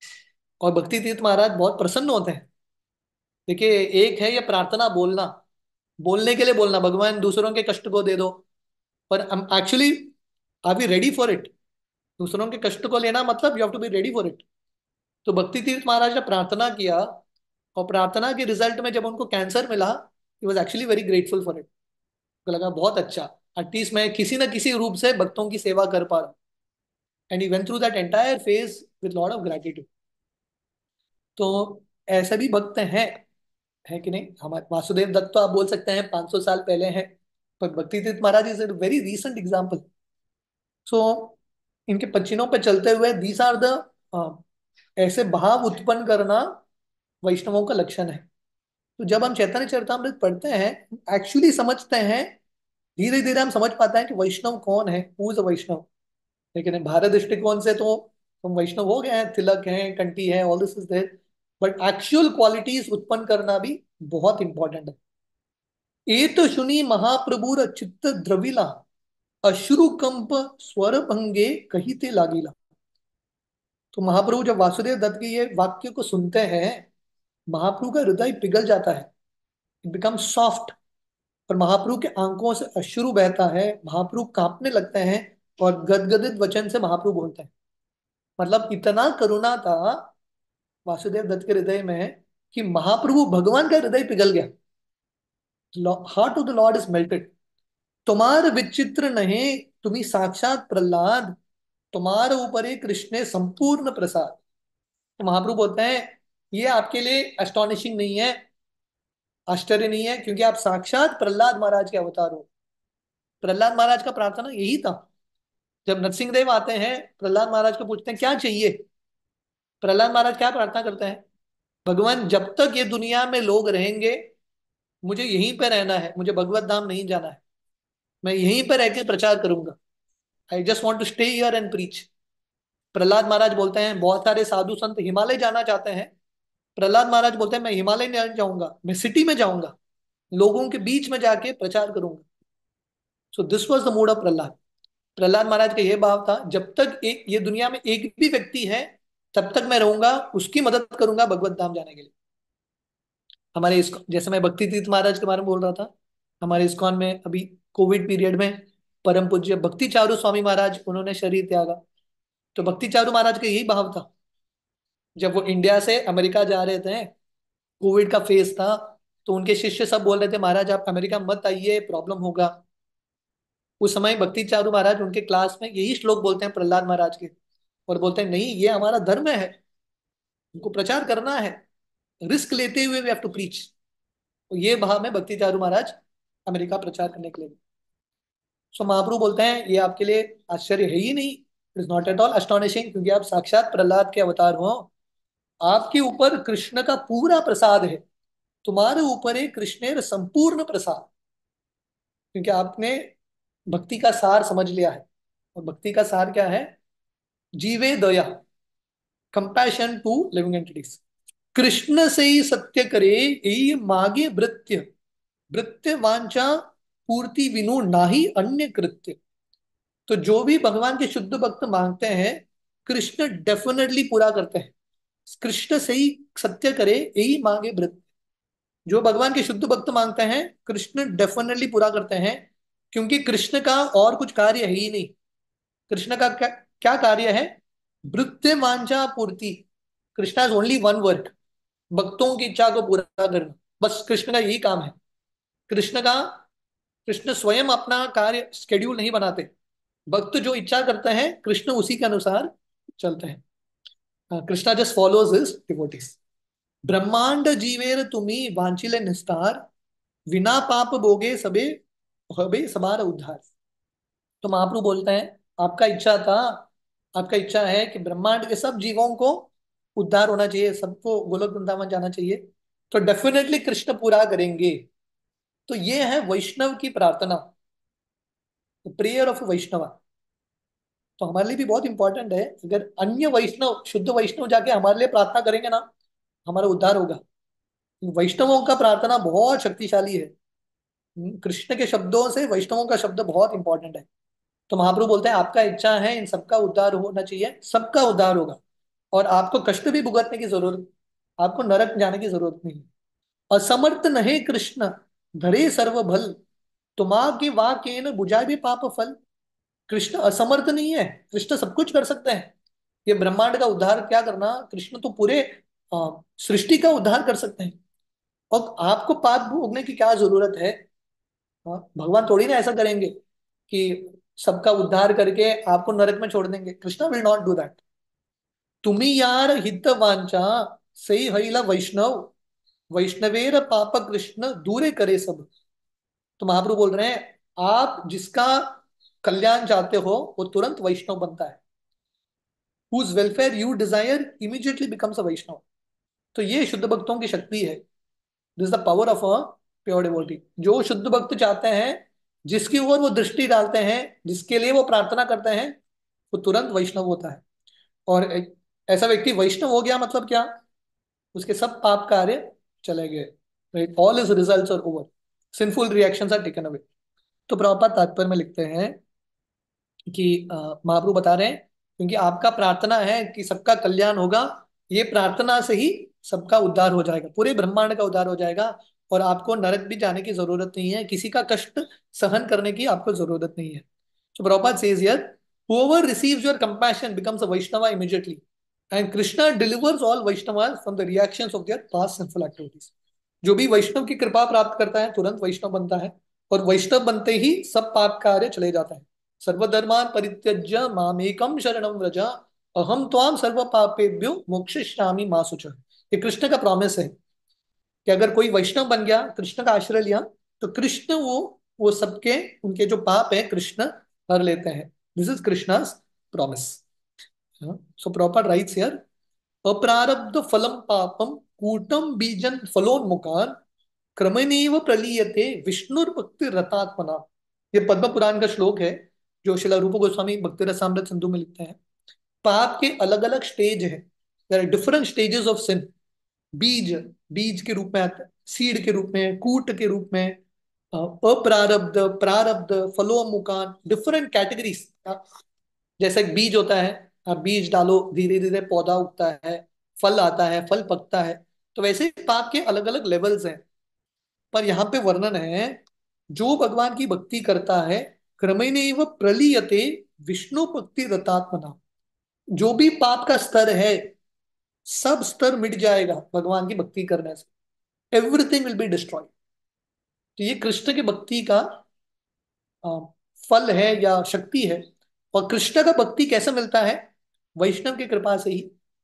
और भक्ति तीर्थ महाराज बहुत प्रसन्न होते हैं। देखिए, एक है ये प्रार्थना बोलना, बोलने के लिए बोलना, भगवान दूसरों के कष्ट को दे दो, पर हम actually are we ready for it? दूसरों के कष्ट को लेना मतलब you have to be ready for it. तो भक्ति तीर्थ महाराज ने प्रार्थना किया, और प्रार्थना के रिजल्ट में जब उनको कैंसर मिला, he was actually very grateful for it. उनको लगा बहुत अच्छा, एटलीस्ट मैं किसी न किसी रूप से भक्तों की सेवा कर पा रहा हूँ। And he went through that entire phase with lot of gratitude. तो ऐसे भी भक्त हैं, है कि नहीं? हमारे वासुदेव दत्त तो आप बोल सकते हैं 500 साल पहले हैं, पर Bhakti Tirtha Maharaj is a very recent example. So इनके पच्चीनों पे चलते हुए दीज आर द, ऐसे भाव उत्पन्न करना वैष्णवों का लक्षण है। तो जब हम चैतन्य चरितामृत पढ़ते हैं, एक्चुअली समझते हैं, धीरे धीरे हम समझ पाते हैं कि वैष्णव कौन है, हु इज अ वैष्णव। लेकिन भारत दृष्टिकोण से तो हम वैष्णव हो गए हैं, तिलक है, कंठी है, all this is there, but actual qualities उत्पन्न करना भी बहुत इंपॉर्टेंट है। एत शुनि महाप्रभुर चित्त द्रविला अश्रु कंप स्वर भंगे कहिते लागिला। तो महाप्रभु जब वासुदेव दत्त के ये वाक्य को सुनते हैं, महाप्रभु का हृदय पिघल जाता है, इट बिकम सॉफ्ट। और महाप्रभु के आंखों से अश्रु बहता है, महाप्रभु कांपने लगते हैं, और गदगदित वचन से महाप्रभु बोलते हैं। मतलब इतना करुणा था वासुदेव दत्त के हृदय में कि महाप्रभु भगवान का हृदय पिघल गया। Heart of the lord is melted. तुम्हार विचित्र नहीं, तुम्ही साक्षात प्रहलाद, तुम्हारे ऊपर ही कृष्ण ने संपूर्ण प्रसाद। तो महाप्रभु बोलते हैं ये आपके लिए एस्टोनिशिंग नहीं है, आश्चर्य नहीं है, क्योंकि आप साक्षात प्रहलाद महाराज के अवतार हो। प्रहलाद महाराज का प्रार्थना यही था। जब नरसिंह देव आते हैं, प्रहलाद महाराज को पूछते हैं क्या चाहिए, प्रहलाद महाराज क्या प्रार्थना करते हैं, भगवान जब तक ये दुनिया में लोग रहेंगे, मुझे यहीं पे रहना है, मुझे भगवत धाम नहीं जाना है, मैं यहीं पे रह के प्रचार करूंगा। I just want to stay here and preach. Prahlad Maharaj बोलते हैं बहुत सारे साधु संत हिमालय जाना चाहते हैं, प्रहलाद महाराज बोलते हैं मैं हिमालय नहीं जाऊंगा, मैं सिटी में जाऊंगा, लोगों के बीच में जाके प्रचार करूंगा। So this was the mood of Prahlad. Prahlad Maharaj का यह भाव था, जब तक एक ये दुनिया में एक भी व्यक्ति है, तब तक मैं रहूंगा, उसकी मदद करूंगा भगवत धाम जाने के लिए। हमारे इस, जैसे मैं भक्ति तीर्थ महाराज के बारे में बोल रहा था, हमारे इस्कॉन में अभी कोविड पीरियड में परम पूज्य भक्ति चारू स्वामी महाराज, उन्होंने शरीर त्यागा। तो भक्ति चारू महाराज का यही भाव था। जब वो इंडिया से अमेरिका जा रहे थे, कोविड का फेज था, तो उनके शिष्य सब बोल रहे थे महाराज आप अमेरिका मत आइए, प्रॉब्लम होगा। उस समय भक्ति चारू महाराज उनके क्लास में यही श्लोक बोलते हैं प्रहलाद महाराज के, और बोलते हैं नहीं ये हमारा धर्म है, उनको प्रचार करना है, रिस्क लेते हुए वी हैव टू प्रीच। तो ये भाव में भक्ति चारू महाराज अमेरिका प्रचार करने के लिए। सो महाप्रभु बोलते हैं ये आपके लिए आश्चर्य है ही नहीं, it is not at all astonishing, क्योंकि आप साक्षात प्रहलाद के अवतार हो। आपके ऊपर कृष्ण का पूरा प्रसाद है, तुम्हारे ऊपर है कृष्ण संपूर्ण प्रसाद, क्योंकि आपने भक्ति का सार समझ लिया है। और भक्ति का सार क्या है, जीवे दया, compassion to living entities. Krishna से ही सत्य करे यही मागे भृत्य, भृत्य वांछा पूर्ति विनु नाही अन्य कृत्य। तो जो भी भगवान के शुद्ध भक्त मांगते हैं, कृष्ण डेफिनेटली पूरा करते हैं। कृष्ण से ही सत्य करे यही मांगे भृत्य। जो भगवान के शुद्ध भक्त मांगते हैं, कृष्ण डेफिनेटली पूरा करते हैं, क्योंकि कृष्ण का और कुछ कार्य है ही नहीं। कृष्ण का क्या क्या कार्य है, भृत्य वांछा पूर्ति। Krishna is only one work, भक्तों की इच्छा को पूरा करना, बस कृष्ण का यही काम है। कृष्ण का कृष्ण स्वयं अपना कार्य स्केड्यूल नहीं बनाते, भक्त जो इच्छा करते हैं कृष्ण उसी के अनुसार चलते हैं। Krishna just follows his devotees. ब्रह्मांड जीवेर तुम्ही वांछिले निस्तार, विना पाप भोगे सबे हबे सबार उद्धार। तो महाप्रभु बोलते हैं आपका इच्छा था, आपका इच्छा है कि ब्रह्मांड के सब जीवों को उद्धार होना चाहिए, सबको गोलोक वृंदावन जाना चाहिए, तो डेफिनेटली कृष्ण पूरा करेंगे। तो ये है वैष्णव की प्रार्थना, प्रेयर ऑफ वैष्णव। तो हमारे लिए भी बहुत इंपॉर्टेंट है, अगर अन्य वैष्णव, शुद्ध वैष्णव जाके हमारे लिए प्रार्थना करेंगे ना, हमारा उद्धार होगा। वैष्णवों का प्रार्थना बहुत शक्तिशाली है। कृष्ण के शब्दों से वैष्णवों का शब्द बहुत इंपॉर्टेंट है। तो महाप्रभु बोलते हैं आपका इच्छा है इन सबका उद्धार होना चाहिए, सबका उद्धार होगा, और आपको कष्ट भी भुगतने की जरूरत, आपको नरक जाने की जरूरत नहीं। असमर्थ नहीं कृष्ण धरे सर्व भल, तुम्हारे वाकेन बुझाए भी पाप फल। कृष्ण असमर्थ नहीं है, कृष्ण सब कुछ कर सकते हैं। ये ब्रह्मांड का उद्धार क्या करना, कृष्ण तो पूरे सृष्टि का उद्धार कर सकते हैं। और आपको पाप भोगने की क्या जरूरत है। भगवान थोड़ी ना ऐसा करेंगे कि सबका उद्धार करके आपको नरक में छोड़ देंगे, Krishna will not do that. तुम्ही यार हित वांचा सही हईला वैष्णव, वैष्णवेर पाप कृष्ण दूरे करे सब। तो महाप्रभु बोल रहे हैं आप जिसका कल्याण चाहते हो वो तुरंत वैष्णव बनता है। whose welfare you desire immediately becomes a वैष्णव। तो ये शुद्ध भक्तों की शक्ति है। This the power of a pure devotee. जो शुद्ध भक्त चाहते हैं, जिसकी ओर वो दृष्टि डालते हैं, जिसके लिए वो प्रार्थना करते हैं, वो तुरंत वैष्णव होता है। और ऐसा व्यक्ति वैष्णव हो गया मतलब क्या, उसके सब पाप कार्य चले गए, right, all his results are over, sinful reactions are taken away. तो प्रभुपाद तात्पर्य में लिखते हैं कि महाप्रभु बता रहे हैं क्योंकि आपका प्रार्थना है कि सबका कल्याण होगा, ये प्रार्थना से ही सबका उद्धार हो जाएगा, पूरे ब्रह्मांड का उद्धार हो जाएगा। और आपको नरक भी जाने की जरूरत नहीं है, किसी का कष्ट सहन करने की आपको जरूरत नहीं है। तो Prabhupada says here, whoever receives your compassion becomes a Vaishnava immediately, and Krishna delivers all Vaishnavas from the reactions of their past sinful activities। जो भी वैष्णव की कृपा प्राप्त करता है तुरंत वैष्णव बनता है, और वैष्णव बनते ही सब पाप कार्य चले जाता है। सर्वधर्मान परित्यज्य मामेकम शरणम व्रज, अहम त्वाम सर्व पापेभ्यो मोक्षयिष्यामि मा शुचः। ये कृष्ण का प्रॉमिस है कि अगर कोई वैष्णव बन गया, कृष्ण का आश्रय लिया, तो कृष्ण वो सबके उनके जो पाप है कृष्ण हर लेते हैं। This is Krishna's promise. So Prabhupada writes here, अप्रारब्ध फलम पापम कूटम बीजन फलोन्मुखान क्रमणेव प्रलीयते विष्णुर्भक्ति रतात्मना। ये पद्म पुराण का श्लोक है जो श्रील रूप गोस्वामी भक्ति रसामृत सिंधु में लिखते हैं। पाप के अलग अलग स्टेज है, there are different stages of sin. बीज, बीज के रूप में आता है, सीड के रूप में, कूट के रूप में, अप्रारब्ध, प्रारब्ध, फलोमुखान, डिफरेंट कैटेगरीज। जैसे एक बीज होता है, आप बीज डालो, धीरे धीरे पौधा उगता है, फल आता है, फल पकता है। तो वैसे ही पाप के अलग अलग लेवल्स हैं। पर यहाँ पे वर्णन है, जो भगवान की भक्ति करता है, क्रमेणैव प्रलीयते विष्णु भक्ति रतात्मना, जो भी पाप का स्तर है सब स्तर मिट जाएगा भगवान की भक्ति करने से। Everything will be destroyed. तो ये कृष्ण की भक्ति का अ, फल है या शक्ति है। और कृष्ण का भक्ति कैसे मिलता है? वैष्णव की कृपा से ही,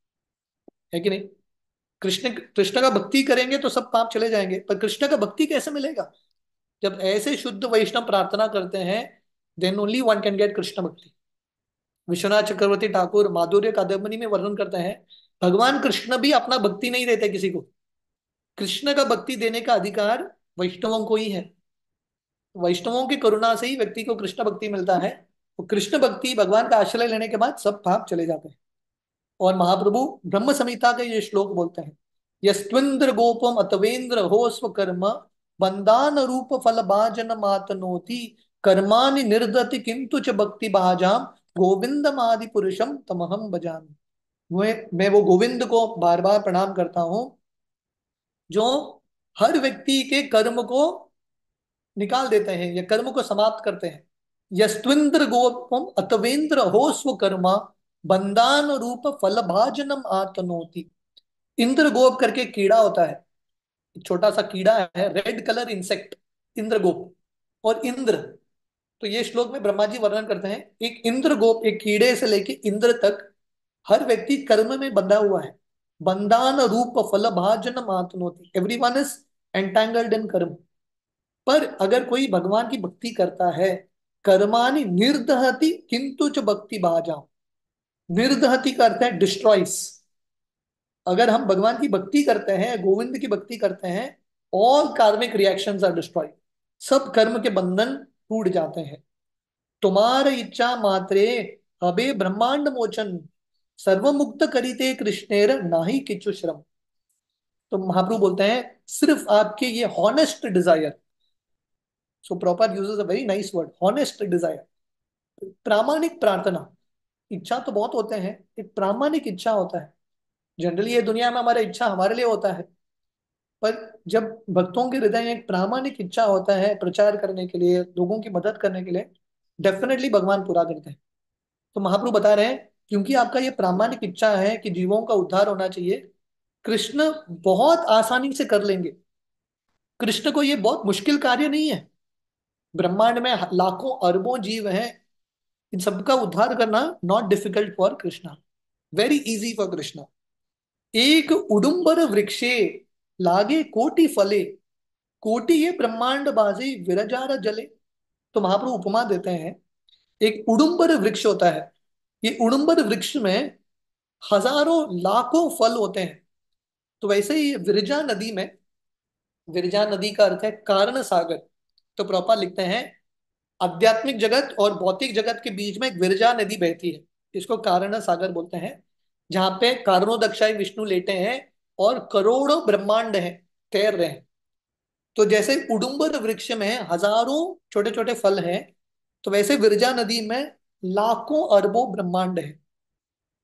है कि नहीं? कृष्ण कृष्ण का भक्ति करेंगे तो सब पाप चले जाएंगे, पर कृष्ण का भक्ति कैसे मिलेगा? जब ऐसे शुद्ध वैष्णव प्रार्थना करते हैं, then only one can get Krishna bhakti. Vishwanath चक्रवर्ती ठाकुर माधुर्य कादम्बरी में वर्णन करते हैं, भगवान कृष्ण भी अपना भक्ति नहीं देते किसी को, कृष्ण का भक्ति देने का अधिकार वैष्णवों को ही है। वैष्णवों की करुणा से ही व्यक्ति को कृष्ण भक्ति मिलता है। तो कृष्ण भक्ति, भगवान का आश्रय लेने के बाद सब पाप चले जाते हैं। और महाप्रभु ब्रह्म संहिता का ये श्लोक बोलते हैं, यस्त्विंद्र गोपम अतवेंद्र हो स्व कर्म बंदान रूप फल भाजन मातनोति कर्मानि निर्दति किंतु च भक्ति भाजाम गोविंदम आदि पुरुषम तमहम भजामि। मैं वो गोविंद को बार बार प्रणाम करता हूँ जो हर व्यक्ति के कर्म को निकाल देते हैं या कर्म को समाप्त करते हैं। यस्त्विंद्र गोपम अतवेंद्र हो स्व कर्मा बंदान रूप फल भाजनम आतनोति। इंद्र गोप करके कीड़ा होता है, एक छोटा सा कीड़ा है, red colour insect, Indra gopa. और इंद्र, तो ये श्लोक में ब्रह्मा जी वर्णन करते हैं, एक इंद्र गोप, एक कीड़े से लेके इंद्र तक हर व्यक्ति कर्म में बंधा हुआ है। बंदान रूप फल भाजन आतनोति, everyone is entangled in karma. पर अगर कोई भगवान की भक्ति करता है, कर्मानि निर्दहति किंतु च भक्ति भाजा। निर्दहति का अर्थ है डिस्ट्रॉइस। अगर हम भगवान की भक्ति करते हैं, गोविंद की भक्ति करते हैं, ऑल कार्मिक रिएक्शंस आर डिस्ट्रॉइड, सब कर्म के बंधन टूट जाते हैं। तुम्हार इच्छा मात्रे अबे ब्रह्मांड मोचन सर्वमुक्त करिते कृष्णेर नाही किच्छु श्रम। तो महाप्रभु बोलते हैं, सिर्फ आपके ये honest desire, so Prabhupada uses a very nice word, honest desire, प्रामाणिक प्रार्थना। इच्छा तो बहुत होते हैं, एक प्रामाणिक इच्छा होता है। जनरली ये दुनिया में हमारा इच्छा हमारे लिए होता है, पर जब भक्तों के हृदय में एक प्रामाणिक इच्छा होता है प्रचार करने के लिए, लोगों की मदद करने के लिए, डेफिनेटली भगवान पूरा करते हैं। तो महाप्रभु बता रहे हैं, क्योंकि आपका ये प्रामाणिक इच्छा है कि जीवों का उद्धार होना चाहिए, कृष्ण बहुत आसानी से कर लेंगे। कृष्ण को ये बहुत मुश्किल कार्य नहीं है। ब्रह्मांड में लाखों अरबों जीव हैं, इन सबका उद्धार करना not difficult for Krishna, very easy for Krishna. एक उडुम्बर वृक्षे लागे कोटि फले, कोटि ये ब्रह्मांड बाजी विरजार जले। तो महाप्रभु उपमा देते हैं, एक उडुम्बर वृक्ष होता है, ये उडुम्बर वृक्ष में हजारों लाखों फल होते हैं। तो वैसे ही विरजा नदी में, विरजा नदी का अर्थ है कारण सागर। तो प्रॉपर लिखते हैं, आध्यात्मिक जगत और भौतिक जगत के बीच में एक विरजा नदी बहती है, इसको कारण सागर बोलते हैं, जहां पे कारणोदक्षाई विष्णु लेटे हैं और करोड़ों ब्रह्मांड हैं, तैर रहे हैं। तो जैसे उडुम्बर वृक्ष में हजारों छोटे छोटे फल हैं, तो वैसे विरजा नदी में लाखों अरबों ब्रह्मांड है।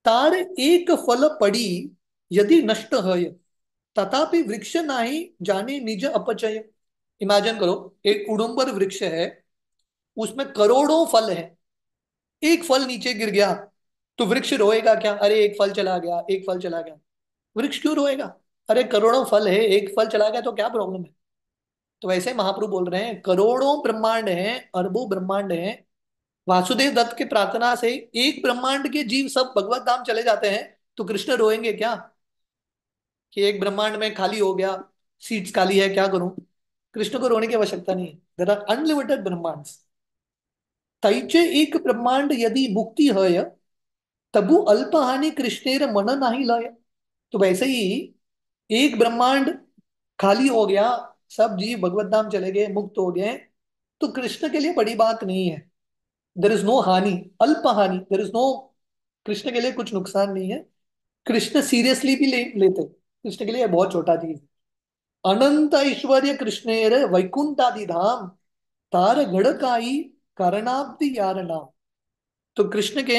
तार एक फल पड़ी यदि नष्ट है, तथापि वृक्ष नाही जाने निज अपचय। इमेजिन करो, एक उडुम्बर वृक्ष है, उसमें करोड़ों फल है, एक फल नीचे गिर गया तो वृक्ष रोएगा क्या? अरे एक फल चला गया, एक फल चला गया। वृक्ष क्यों रोएगा? अरे करोड़ों फल है, एक फल चला गया तो क्या प्रॉब्लम है? तो वैसे महाप्रभु बोल रहे हैं, करोड़ों ब्रह्मांड हैं, अरबों ब्रह्मांड हैं, वासुदेव दत्त की प्रार्थना से एक ब्रह्मांड के जीव सब भगवत धाम चले जाते हैं, तो कृष्ण रोएंगे क्या कि एक ब्रह्मांड में खाली हो गया, सीट्स खाली है, क्या करूं? कृष्ण को रोने की आवश्यकता नहीं है। देर आर अनलिमिटेड ब्रह्मांड। तैचे एक ब्रह्मांड यदि मुक्ति है, तबु अल्प हानि कृष्णेर मन नहीं लय। तो वैसे ही एक ब्रह्मांड खाली हो गया, सब जीव भगवत धाम चले गए, मुक्त हो गए, तो कृष्ण के लिए बड़ी बात नहीं है। देर इज नो हानि, अल्प हानि, देर इज नो, कृष्ण के लिए कुछ नुकसान नहीं है। कृष्ण सीरियसली भी लेते, कृष्ण के लिए बहुत छोटा चीज है। अनंत ऐश्वर्य कृष्णेर वैकुंठादि धाम, तार घड़काई करणाब्दि यार नाम। तो कृष्ण के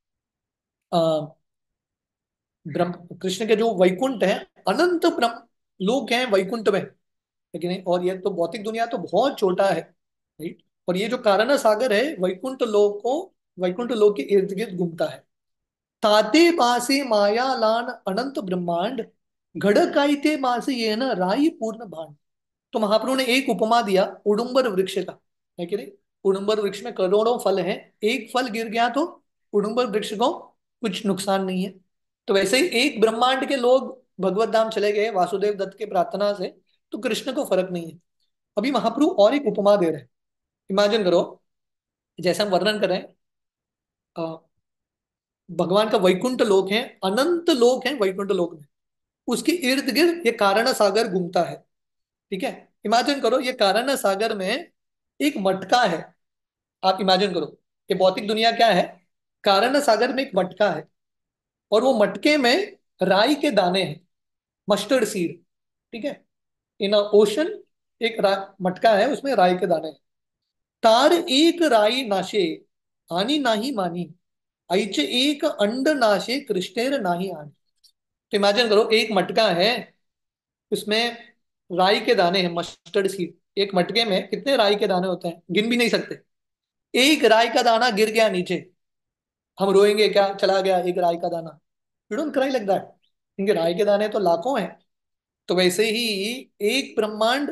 ब्रह्म, कृष्ण के जो वैकुंठ है, अनंत ब्रह्म लोक हैं वैकुंठ में, लेकिन नहीं, और ये तो भौतिक दुनिया तो बहुत छोटा है, राइट? और ये जो कारण सागर है, वैकुंठ लोक को, वैकुंठ लोक के इर्द गिर्द घूमता है। ताते पासे माया लान अनंत ब्रह्मांड, घड़काईते मासे ये न राई पूर्ण भांड। तो महाप्रभु ने एक उपमा दिया उडुम्बर वृक्ष का, है कि नहीं? उडुम्बर वृक्ष में करोड़ों फल हैं, एक फल गिर गया तो उडुम्बर वृक्ष को कुछ नुकसान नहीं है। तो वैसे ही एक ब्रह्मांड के लोग भगवत धाम चले गए वासुदेव दत्त के प्रार्थना से, तो कृष्ण को फर्क नहीं है। अभी महाप्रभु और एक उपमा दे रहे हैं। इमेजिन करो, जैसे हम वर्णन करें, अ, भगवान का वैकुंठ लोक है, अनंत लोक है वैकुंठ लोक में, उसके इर्द गिर्द ये कारण सागर घूमता है, ठीक है? इमेजिन करो, ये कारण सागर में एक मटका है। आप इमेजिन करो, ये भौतिक दुनिया क्या है, कारण सागर में एक मटका है, और वो मटके में राई के दाने हैं, मस्टर्ड सीड, ठीक है? इन ओशन एक मटका है, उसमें राई के दाने हैं। तार एक राई नाशे हानि नाही मानी, ऐचे एक अंड नाशे कृष्णेर नाही आनी। तो इमेजिन करो, एक मटका है, उसमें राई के दाने हैं, मस्टर्ड सीड। एक मटके में कितने राई के दाने होते हैं, गिन भी नहीं सकते। एक राई का दाना गिर गया नीचे, हम रोएंगे क्या? चला गया एक राई का दाना। You don't cry like that, क्योंकि राई के दाने तो लाखों हैं। तो वैसे ही एक ब्रह्मांड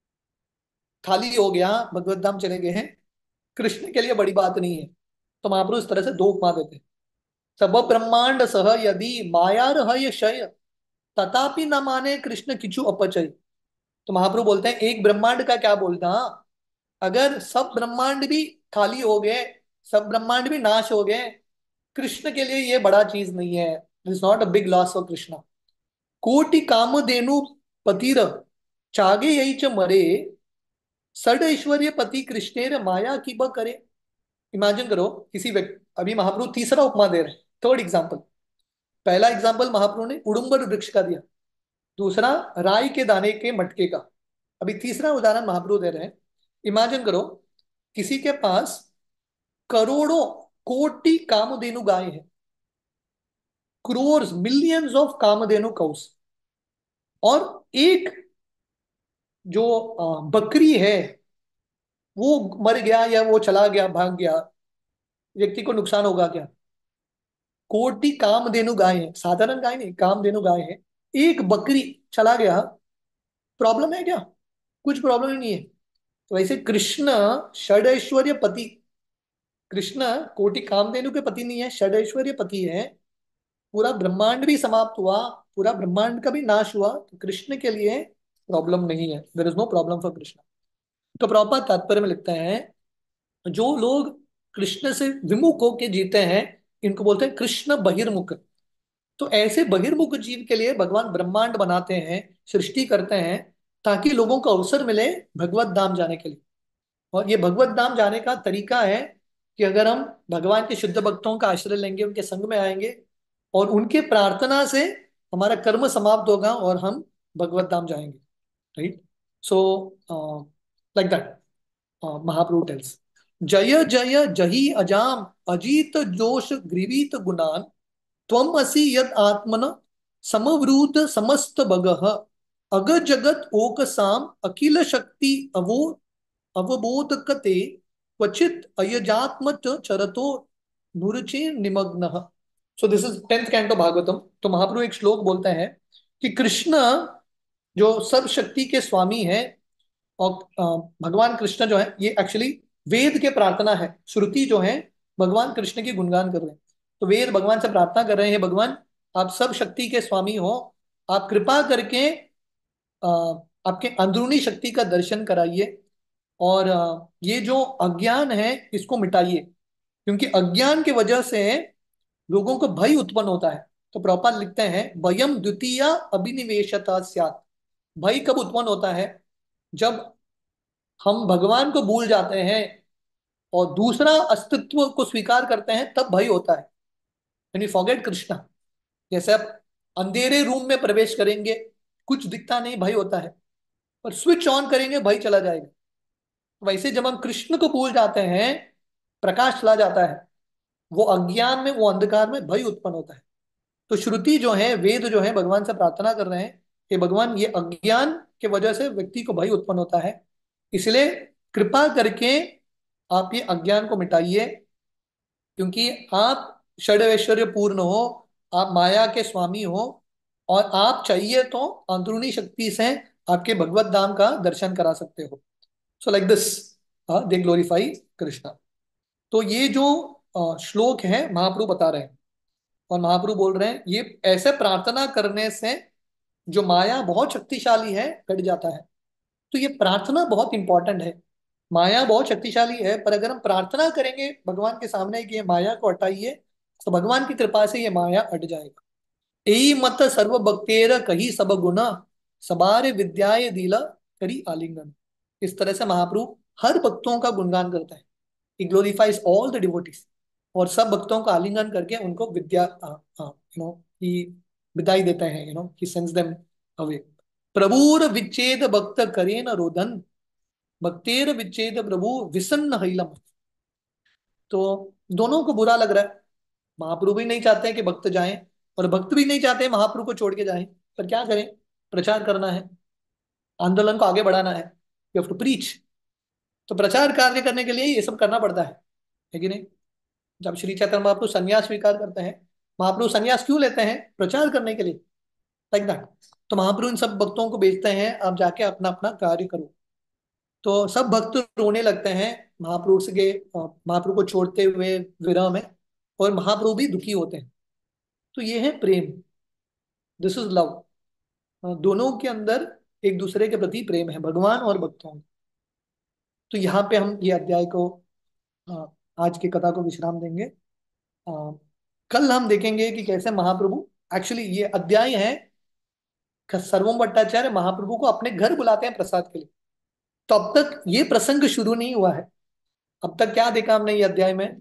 खाली हो गया, भगवत धाम चले गए हैं, कृष्ण के लिए बड़ी बात नहीं है। तो महाप्रभु इस तरह से दो उपमा देते हैं। सब ब्रह्मांड सह यदि माया रह शय, तथापि न माने कृष्ण किचु अपचय। तो महाप्रभु बोलते हैं, एक ब्रह्मांड का क्या बोलना, अगर सब ब्रह्मांड भी खाली हो गए, सब ब्रह्मांड भी नाश हो गए, कृष्ण के लिए ये बड़ा चीज नहीं है। It is not a big loss for Krishna. कोटि कामधेनु पतिर चागे यही च मरे, सड ऐश्वर्य पति कृष्णेर माया की ब करे। इमेजिन करो, किसी व्यक्ति, अभी महाप्रभु तीसरा उपमा दे रहे हैं, थर्ड एग्जाम्पल। पहला एग्जाम्पल महाप्रभु ने उडुम्बर वृक्ष का दिया, दूसरा राई के दाने के मटके का। अभी तीसरा उदाहरण महाप्रभु दे रहे हैं। इमेजिन करो, किसी के पास करोड़ों कोटि कामधेनु गाय है, crores millions of Kamadhenu cows, और एक जो बकरी है वो मर गया, या वो चला गया, भाग गया, व्यक्ति को नुकसान होगा क्या? कोटि कामधेनु गाय है, साधारण गाय नहीं, कामधेनु गाय है, एक बकरी चला गया, प्रॉब्लम है क्या? कुछ प्रॉब्लम ही नहीं है। तो वैसे कृष्ण षडैश्वर्य पति, कृष्ण कोटि कामधेनु के पति नहीं है, षडैश्वर्य पति है। पूरा ब्रह्मांड भी समाप्त हुआ, पूरा ब्रह्मांड का भी नाश हुआ, तो कृष्ण के लिए प्रॉब्लम नहीं है। There is no problem for Krishna. तो प्रभुपाद तात्पर्य में लिखते हैं, जो लोग कृष्ण से विमुख होके जीते हैं, इनको बोलते हैं कृष्ण बहिर्मुख। तो ऐसे बहिर्मुख जीव के लिए भगवान ब्रह्मांड बनाते हैं, सृष्टि करते हैं, ताकि लोगों को अवसर मिले भगवत धाम जाने के लिए। और ये भगवत धाम जाने का तरीका है कि अगर हम भगवान के शुद्ध भक्तों का आश्रय लेंगे, उनके संग में आएंगे, और उनके प्रार्थना से हमारा कर्म समाप्त होगा और हम भगवत धाम जाएंगे, right? So like that Mahaprabhu tells, जय जय जही अजाम अजीत जोश ग्रीवीत गुणान, त्वम असि यद आत्मन समवृत समस्त भगः अग जगत ओकसाम अखिल शक्ति अवबोधकते क्वचित अयजात्मत चरतो नुरचे निमग्नः। So this is 10th canto Bhagavatam. तो महाप्रभु एक श्लोक बोलते हैं कि कृष्ण जो सब शक्ति के स्वामी हैं, और भगवान कृष्ण जो है ये एक्चुअली वेद के प्रार्थना है। श्रुति जो है भगवान कृष्ण की गुणगान कर रहे हैं। तो वेद भगवान से प्रार्थना कर रहे हैं, भगवान आप सब शक्ति के स्वामी हो, आप कृपा करके आपके अंदरूनी शक्ति का दर्शन कराइए, और ये जो अज्ञान है इसको मिटाइए, क्योंकि अज्ञान की वजह से लोगों को भय उत्पन्न होता है। तो प्रभुपाद लिखते हैं भयम द्वितीया अभिनिवेशता स्यात्। भय कब उत्पन्न होता है? जब हम भगवान को भूल जाते हैं और दूसरा अस्तित्व को स्वीकार करते हैं, तब भय होता है। यानी फॉरगेट कृष्णा। जैसे आप अंधेरे रूम में प्रवेश करेंगे, कुछ दिखता नहीं, भय होता है, पर स्विच ऑन करेंगे भय चला जाएगा। वैसे जब हम कृष्ण को भूल जाते हैं, प्रकाश चला जाता है, वो अज्ञान में, वो अंधकार में भय उत्पन्न होता है। तो श्रुति जो है, वेद जो है, भगवान से प्रार्थना कर रहे हैं कि भगवान ये अज्ञान के वजह से व्यक्ति को भय उत्पन्न होता है, इसलिए कृपा करके आप ये अज्ञान को मिटाइए, क्योंकि आप षड्ऐश्वर्य पूर्ण हो, आप माया के स्वामी हो, और आप चाहिए तो अंदरूनी शक्ति से आपके भगवत धाम का दर्शन करा सकते हो। So like this they glorify Krishna. तो ये जो श्लोक है महाप्रभु बता रहे हैं, और महाप्रभु बोल रहे हैं ये ऐसे प्रार्थना करने से जो माया बहुत शक्तिशाली है कट जाता है। तो ये प्रार्थना बहुत इंपॉर्टेंट है। माया बहुत शक्तिशाली है, पर अगर हम प्रार्थना करेंगे भगवान के सामने कि ये माया को हटाइए, तो भगवान की कृपा से ये माया हट जाएगा। यही मत सर्व भक्तेर कही सब गुना सबारे विद्याए दिला करी आलिंगन। इस तरह से महाप्रभु हर भक्तों का गुणगान करता है। He glorifies all the devotees, और सब भक्तों का आलिंगन करके उनको विद्या ही विदाई देते हैं, ही सेंड्स देम अवे। प्रभुर विच्छेद भक्त करे न रोदन भक्तेर विच्छेद प्रभु विसन्न हैलम। तो दोनों को बुरा लग रहा है। महाप्रभु भी नहीं चाहते हैं कि भक्त जाएं, और भक्त भी नहीं चाहते हैं महाप्रभु को छोड़ के जाएं, पर क्या करें? प्रचार करना है, आंदोलन को आगे बढ़ाना है, यू हैव टू प्रीच। तो प्रचार कार्य करने के लिए ये सब करना पड़ता है कि नहीं? जब श्री चैतन्य महाप्रभु संन्यास स्वीकार करते हैं, महाप्रभु संन्यास क्यों लेते हैं? प्रचार करने के लिए, लाइक दैट। तो महाप्रभु इन सब भक्तों को भेजते हैं, आप जाके अपना अपना कार्य करो। तो सब भक्त रोने लगते हैं महाप्रभु को छोड़ते हुए विरह में, और महाप्रभु भी दुखी होते हैं। तो ये है प्रेम, दिस इज लव। दोनों के अंदर एक दूसरे के प्रति प्रेम है, भगवान और भक्तों का। तो यहाँ पे हम ये अध्याय को, अ, आज की कथा को विश्राम देंगे। कल हम देखेंगे कि कैसे महाप्रभु, एक्चुअली ये अध्याय है, सर्वम भट्टाचार्य महाप्रभु को अपने घर बुलाते हैं प्रसाद के लिए। तो अब तक ये प्रसंग शुरू नहीं हुआ है। अब तक क्या देखा हमने ये अध्याय में?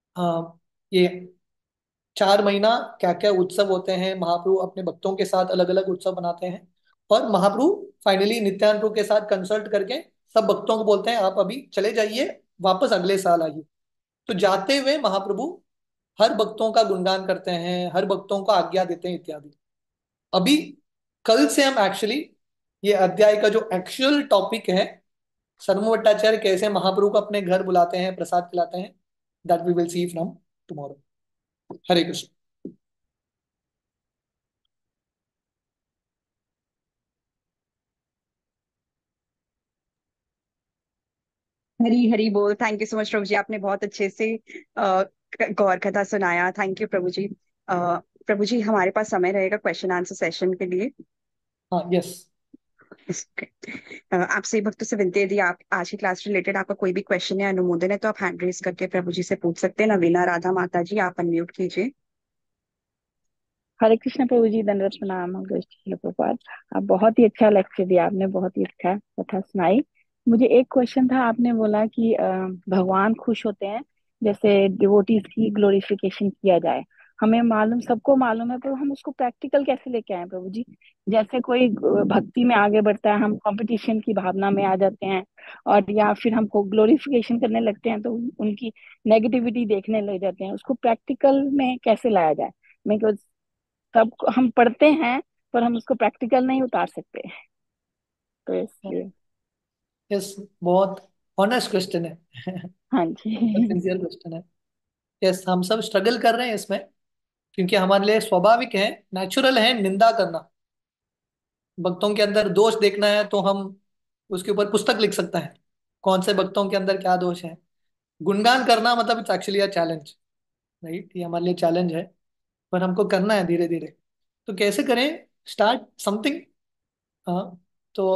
ये 4 महीना क्या क्या उत्सव होते हैं, महाप्रभु अपने भक्तों के साथ अलग अलग उत्सव बनाते हैं, और महाप्रभु फाइनली नित्यानंद प्रभु के साथ कंसल्ट करके सब भक्तों को बोलते हैं आप अभी चले जाइए, वापस अगले साल आइए। तो जाते हुए महाप्रभु हर भक्तों का गुणगान करते हैं, हर भक्तों को आज्ञा देते हैं इत्यादि। अभी कल से हम एक्चुअली ये अध्याय का जो एक्चुअल टॉपिक है, सर्वभट्टाचार्य कैसे महाप्रभु को अपने घर बुलाते हैं, प्रसाद खिलाते हैं, that we will see from tomorrow. Hare Krishna. Hari Hari बोल। Thank you so much Prabhu ji, आपने बहुत अच्छे से गौर कथा सुनाया। Thank you Prabhu ji. प्रभु जी, हमारे पास समय रहेगा क्वेश्चन आंसर सेशन के लिए। हाँ, यस। आपसे भक्तों से विनती है, यदि आप आज की क्लास रिलेटेड आपका कोई भी क्वेश्चन या अनुमोदन है तो आप हैंड रेज करके प्रभु जी से पूछ सकते हैं। नवीना राधा माता जी, आप अनम्यूट कीजिए। हरे कृष्ण प्रभु जी, दंडवत प्रणाम। प्रभुपाद, आप बहुत ही अच्छा लेक्चर दिया आपने, बहुत ही अच्छा कथा सुनाई। मुझे एक क्वेश्चन था, आपने बोला कि भगवान खुश होते हैं जैसे डिवोटीज की ग्लोरिफिकेशन किया जाए। हमें मालूम, सबको मालूम है, पर हम उसको प्रैक्टिकल कैसे लेके आए प्रभु जी? जैसे कोई भक्ति में आगे बढ़ता है, हम कंपटीशन की भावना में आ जाते हैं, और या फिर हमको ग्लोरिफिकेशन करने लगते हैं तो उनकी नेगेटिविटी देखने लग जाते हैं। उसको प्रैक्टिकल में कैसे लाया जाए? मैं को सब हम पढ़ते हैं पर हम उसको प्रैक्टिकल नहीं उतार सकते, तो इसलिए। यस, बहुत ऑनेस्ट क्वेश्चन है। हाँ बहुत जी। सिंसियर क्वेश्चन है। यस, हम सब स्ट्रगल कर रहे हैं इसमें, क्योंकि हमारे लिए स्वाभाविक है, नेचुरल है निंदा करना। भक्तों के अंदर दोष देखना है तो हम उसके ऊपर पुस्तक लिख सकते हैं, कौन से भक्तों के अंदर क्या दोष है। गुणगान करना मतलब it's actually a challenge, right? ये हमारे लिए चैलेंज है, पर हमको करना है धीरे धीरे। तो कैसे करें? Start something. तो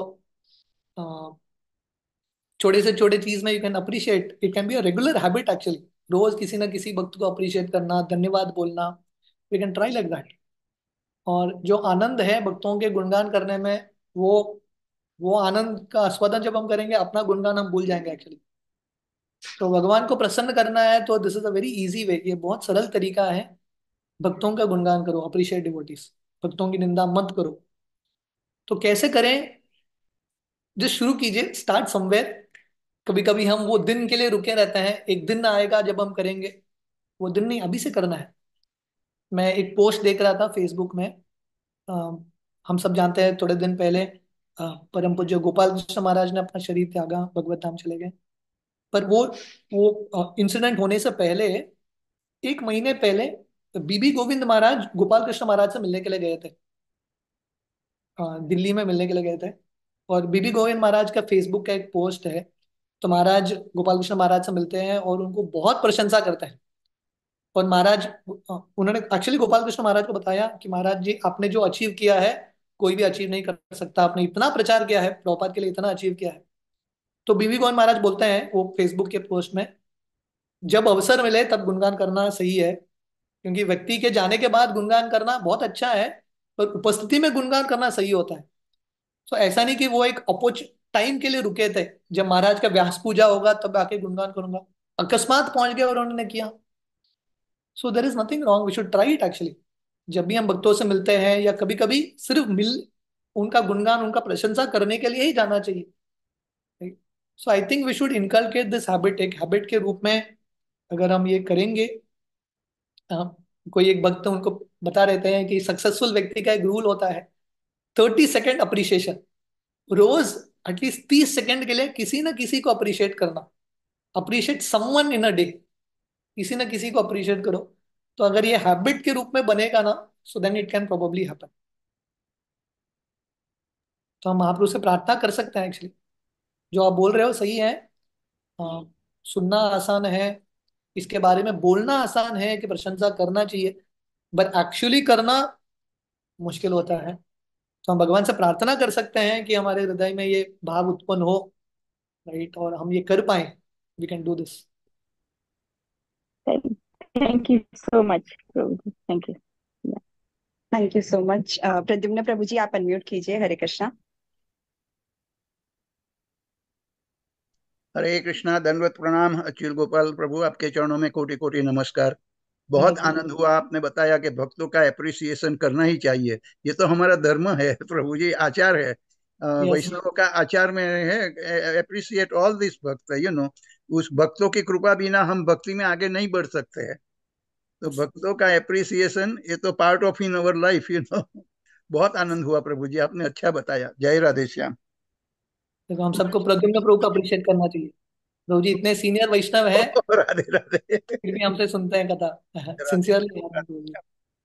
छोटे से छोटे चीज में you can appreciate, it can be a regular habit actually. रोज किसी ना किसी भक्त को अप्रिशिएट करना, धन्यवाद बोलना, we can try like that. और जो आनंद है भक्तों के गुणगान करने में, वो वो आनंद का आस्वादन जब हम करेंगे, अपना गुणगान हम भूल जाएंगे एक्चुअली। तो भगवान को प्रसन्न करना है तो this is a very easy way, ये बहुत सरल तरीका है। भक्तों का गुणगान करो, अप्रिशिएट डिवोटीज, भक्तों की निंदा मत करो। तो कैसे करें? जस्ट शुरू कीजिए, स्टार्ट समवेयर। कभी कभी हम वो दिन के लिए रुके रहते हैं, एक दिन आएगा जब हम करेंगे। वो दिन नहीं, अभी से करना है। मैं एक पोस्ट देख रहा था फेसबुक में। अ, हम सब जानते हैं थोड़े दिन पहले परम पूज्य गोपाल कृष्ण महाराज ने अपना शरीर त्यागा, भगवत धाम चले गए। पर वो इंसिडेंट होने से पहले, एक महीने पहले, बीबी गोविंद महाराज गोपाल कृष्ण महाराज से मिलने के लिए गए थे। दिल्ली में मिलने के लिए गए थे। और बीबी गोविंद महाराज का फेसबुक का एक पोस्ट है। तो महाराज गोपाल कृष्ण महाराज से मिलते हैं और उनको बहुत प्रशंसा करते हैं। और महाराज, उन्होंने एक्चुअली गोपाल कृष्ण महाराज को बताया कि महाराज जी, आपने जो अचीव किया है कोई भी अचीव नहीं कर सकता। आपने इतना प्रचार किया है, प्रभुपाद के लिए इतना अचीव किया है। तो बीबी गोविंद महाराज बोलते हैं वो फेसबुक के पोस्ट में, जब अवसर मिले तब गुणगान करना सही है, क्योंकि व्यक्ति के जाने के बाद गुणगान करना बहुत अच्छा है, पर उपस्थिति में गुणगान करना सही होता है। तो ऐसा नहीं कि वो एक अपोच टाइम के लिए रुके थे, जब महाराज का व्यास पूजा होगा तब आके गुणगान करूंगा। अकस्मात पहुंच गए और उन्होंने किया। So there is nothing wrong, we should try it actually. जब भी हम भक्तों से मिलते हैं या कभी कभी सिर्फ मिल, उनका गुणगान, उनका प्रशंसा करने के लिए ही जाना चाहिए। So I think we should inculcate this habit, एक हैबिट के रूप में। अगर हम ये करेंगे, कोई एक भक्त उनको बता रहते हैं कि सक्सेसफुल व्यक्ति का एक रूल होता है, 30 सेकेंड अप्रिशिएशन। रोज एटलीस्ट 30 सेकेंड के लिए किसी ना किसी को अप्रिशिएट करना। Appreciate someone in a day, किसी ना किसी को अप्रिशिएट करो। तो अगर ये हैबिट के रूप में बनेगा ना, so then it can probably happen. तो हम महाप्रभु से प्रार्थना कर सकते हैं एक्चुअली। जो आप बोल रहे हो सही है। सुनना आसान है, इसके बारे में बोलना आसान है कि प्रशंसा करना चाहिए, बट एक्चुअली करना मुश्किल होता है। तो हम भगवान से प्रार्थना कर सकते हैं कि हमारे हृदय में ये भाव उत्पन्न हो, राइट, और हम ये कर पाए। We can do this. Thank you so much Prabhu ji, thank you. Thank you so much. Pradyumna Prabhu ji, आप अनम्यूट कीजिए। हरे कृष्णा। हरे कृष्णा, दंडवत प्रणाम। अच्युत गोपाल प्रभु, आपके चरणों में कोटि कोटि नमस्कार। बहुत हम्म। आनंद हुआ, आपने बताया कि भक्तों का एप्रिसिएशन करना ही चाहिए। ये तो हमारा धर्म है प्रभु जी, आचार है। यस। वैष्णवों का आचार में है एप्रिसिएट ऑल दिस भक्त, उस भक्तों की कृपा बिना हम भक्ति में आगे नहीं बढ़ सकते हैं। तो भक्तों का एप्रिसिएशन ये तो part of in our life. बहुत आनंद हुआ प्रभु जी, आपने अच्छा बताया। जय राधे श्याम। देखो, हम सबको प्रद्युम्न प्रभु को अप्रिशिएट करना चाहिए। प्रभु जी इतने सीनियर वैष्णव है, राधे राधे। फिर भी हमसे सुनते हैं कथा। राधे सिंसियरली प्रभु जी।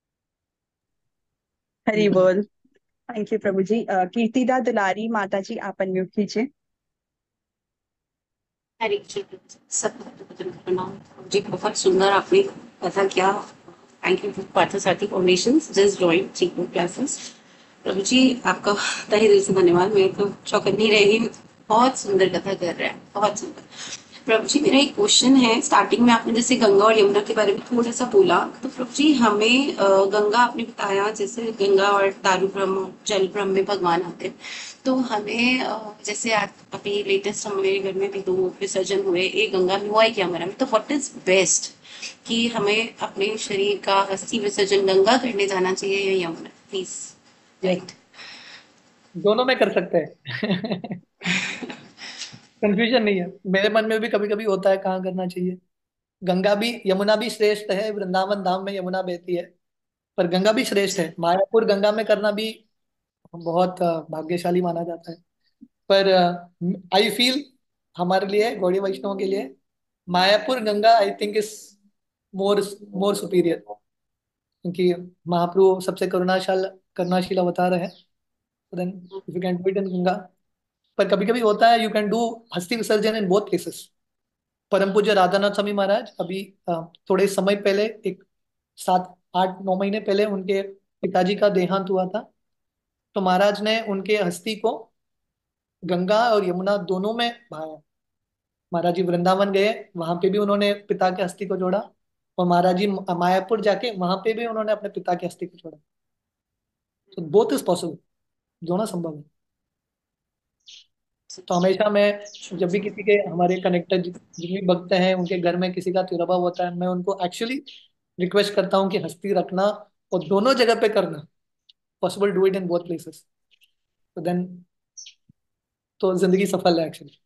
हरि बोल। थैंक यू प्रभु जी। कीर्तिदा दुलारी माता जी, आप अनम्यूट कीजिए। हरे कृष्ण। सब भक्तों को प्रणाम जी। बहुत सुंदर आपने कथा किया। Thank you Parthasarathi foundation just join 3 classes. Prabhu ji आपका तहे दिल से धन्यवाद। मैं तो चौकन्नी रही हूँ। बहुत सुंदर कथा कर रहा है, बहुत सुंदर। प्रभु जी मेरा एक क्वेश्चन है। स्टार्टिंग में आपने जैसे गंगा और यमुना के बारे में थोड़ा सा बोला, तो प्रभु जी हमें गंगा आपने बताया, जैसे गंगा और दारू ब्रह्म, जल ब्रह्म में भगवान आते हैं। तो हमें जैसे आज अभी लेटेस्ट हमारे घर में भी 2 विसर्जन हुए, एक गंगा में हुआ एक यमुना में। तो व्हाट इज बेस्ट कि हमें अपने शरीर का अस्थि विसर्जन गंगा करने जाना चाहिए या यमुना? प्लीज। राइट। दोनों में कर सकते हैं। कंफ्यूजन नहीं है, मेरे मन में भी कभी कभी होता है कहाँ करना चाहिए। गंगा भी, यमुना भी श्रेष्ठ है, वृंदावन धाम में यमुना बहती है। पर गंगा भी श्रेष्ठ है, मायापुर गंगा में करना भी बहुत भाग्यशाली माना जाता है। पर आई फील हमारे लिए, गौड़ी वैष्णव के लिए, Mayapur Ganga I think is more more superior, क्योंकि महाप्रभु सबसे करुणाशील अवतार है। Then if you can do it in Ganga. पर कभी कभी होता है, यू कैन डू अस्थि विसर्जन इन बोथ प्लेसेस। परम पूज्य राधानाथ स्वामी महाराज अभी थोड़े समय पहले, एक 7 8 9 महीने पहले उनके पिताजी का देहांत हुआ था। तो महाराज ने उनके अस्थि को गंगा और यमुना दोनों में बहाया। महाराज जी वृंदावन गए, वहां पे भी उन्होंने पिता के अस्थि को जोड़ा, और महाराज जी मायापुर जाके वहां पे भी उन्होंने अपने पिता के अस्थि को जोड़ा। तो बोथ इज पॉसिबल, दोनों संभव है। तो हमेशा मैं जब भी किसी के, हमारे कनेक्टेड जितने भी भक्त हैं, उनके घर में किसी का तिरुभाव होता है, मैं उनको एक्चुअली रिक्वेस्ट करता हूँ कि हस्ती रखना, और दोनों जगह पे करना, possible do it in both places. तो देन तो जिंदगी सफल है एक्चुअली।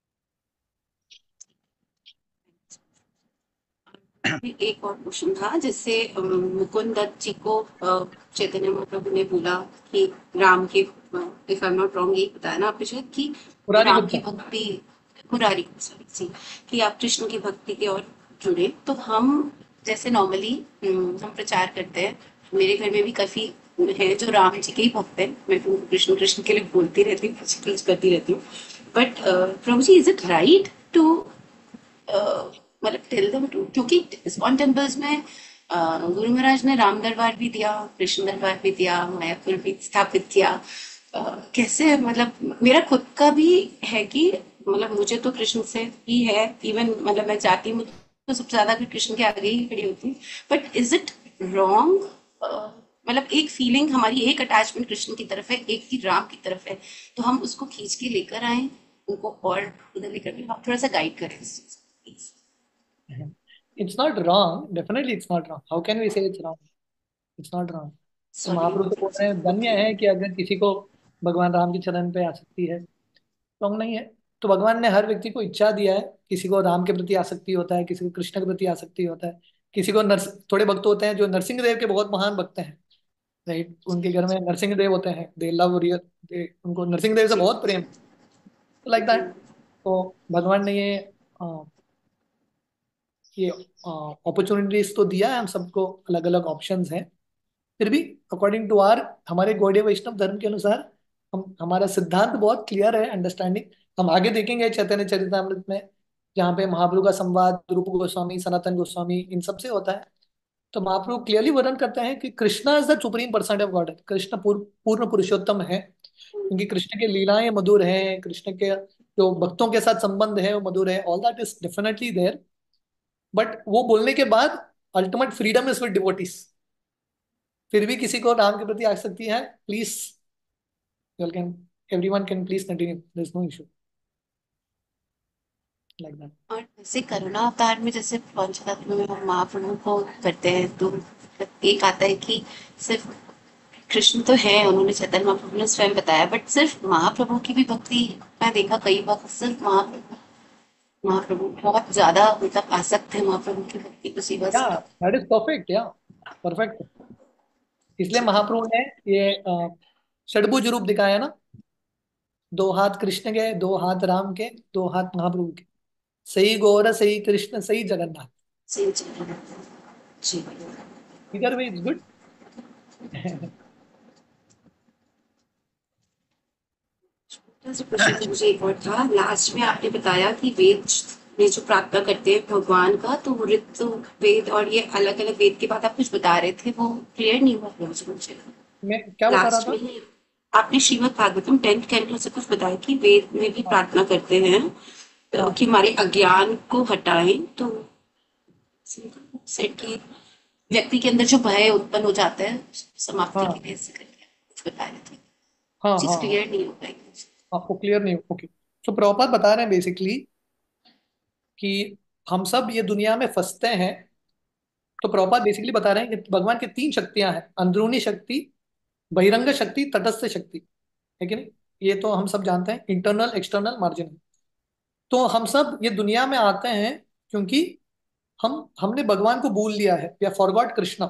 एक और क्वेश्चन था, जिससे मुकुंद दत्त जी को चैतन्य महाप्रभु ने बोला कि राम के, if I am not wrong, ये बताया ना आपने शायद कि पुरारी राम की गुप्ता। भक्ति, मुरारी सॉरी जी, कि आप कृष्ण की भक्ति के और जुड़े। तो हम जैसे नॉर्मली हम प्रचार करते हैं, मेरे घर में भी काफी है जो राम जी के ही भक्त हैं, मैं तो कृष्ण कृष्ण के लिए बोलती रहती हूँ, प्लीज करती रहती हूँ। But Prabhu ji, is it right to मतलब टेल देम टू, क्योंकि इस्कॉन टेम्पल्स में गुरु महाराज ने राम दरबार भी दिया, कृष्ण दरबार भी दिया, मायापुर भी स्थापित किया। कैसे, मतलब मेरा खुद का भी है कि मतलब मुझे तो कृष्ण से ही है, इवन मतलब मैं जाती हूँ तो सबसे ज्यादा भी कृष्ण के आगे ही खड़ी होती हूँ। बट इज इट रॉन्ग, मतलब एक फीलिंग हमारी, एक अटैचमेंट कृष्ण की तरफ है, एक की राम की तरफ है, तो हम उसको खींच के लेकर आए उनको और उधर लेकर के, आप थोड़ा सा गाइड करें इस चीज को, please. It's not wrong, definitely it's not wrong. How can we say it's wrong? It's not wrong. तो सॉरी। महाप्रभु तो बोल रहे हैं, धन्य है कि अगर किसी को भगवान राम के चरण पे आसक्ति है। रॉन्ग नहीं है। तो भगवान ने हर व्यक्ति को इच्छा दिया है, किसी को राम के प्रति आसक्ति होता है, किसी को कृष्ण के प्रति आसक्ति होता है, किसी को थोड़े भक्त होते हैं जो नरसिंह देव के बहुत महान भक्त हैं, राइट, उनके घर में नरसिंह देव होते हैं, दे लव रियल, उनको नरसिंह देव से जी। बहुत प्रेम, तो लाइक दैट। तो भगवान ने ये अपॉर्चुनिटीज तो दिया है, हम सबको अलग अलग ऑप्शंस हैं। फिर भी अकॉर्डिंग टू आर, हमारे गौड़ीय वैष्णव धर्म के अनुसार, हम, हमारा सिद्धांत बहुत क्लियर है, अंडरस्टैंडिंग। हम आगे देखेंगे चैतन्य चरितामृत में, जहाँ पे महाप्रभु का संवाद रूप गोस्वामी, सनातन गोस्वामी, इन सब से होता है। तो महाप्रभु क्लियरली वर्णन करते हैं कि Krishna is the supreme personality of God. Krishna पूर्ण पुरुषोत्तम है, क्योंकि कृष्ण की लीलाएं मधुर हैं, कृष्ण के जो भक्तों के साथ संबंध है वो मधुर है, all that is definitely there. But वो बोलने के बाद ultimate freedom is with devotees. फिर भी किसी को राम के प्रति आसक्ति है, please, you all can, everyone can please continue, there's no issue like that. और जैसे करुणा अवतार में, जैसे पंचतत्व में हम महाप्रभु को करते हैं, तो मतलब एक आता है कि सिर्फ कृष्ण तो है, उन्होंने चैतन्य महाप्रभु ने स्वयं बताया, बट सिर्फ महाप्रभु की भी भक्ति मैं देखा कई बार, सिर्फ महाप्रभु महाप्रभु बहुत ज्यादा मतलब आसक्त है महाप्रभु की भक्ति, उसी बस। Yeah, that is perfect, yeah, perfect। इसलिए महाप्रभु ने ये षडभुज रूप दिखाया ना, 2 हाथ कृष्ण के, 2 हाथ राम के, 2 हाथ महाप्रभु के, सही गौर सही कृष्ण सही जगन्नाथ। जी जी जी। इधर भी इट्स गुड। क्वेश्चन मुझे एक और था, लास्ट में आपने बताया कि वेद में जो प्रार्थना करते हैं भगवान का, तो वो ऋतु वेद और ये अलग अलग वेद के बाद आप कुछ बता रहे थे, वो क्लियर नहीं हुआ मुझे। मैं क्या बता रहा लास्ट था? में ही आपने श्रीमद् भागवतम 10th कैंटो से कुछ बताया कि वेद में भी प्रार्थना करते हैं कि हमारे अज्ञान को हटाएं, तो सेट की व्यक्ति के अंदर जो भय उत्पन्न हो जाता है समाप्ति हाँ के लिए, ऐसे करके कुछ बता रहे थे, हाँ चीज हाँ क्लियर नहीं हो पाई मुझे। आपको क्लियर नहीं, ओके। तो प्रभुपाद बता रहे हैं बेसिकली कि हम सब ये दुनिया में फंसते हैं। तो प्रभुपाद बेसिकली बता रहे हैं कि भगवान की 3 शक्तियां हैं, अंदरूनी शक्ति, बहिरंग शक्ति, तटस्थ शक्ति, है कि नहीं? ये तो हम सब जानते हैं, इंटरनल, एक्सटर्नल, मार्जिनल। तो हम सब ये दुनिया में आते हैं क्योंकि हमने भगवान को भूल लिया है, या फॉरगॉट कृष्णा।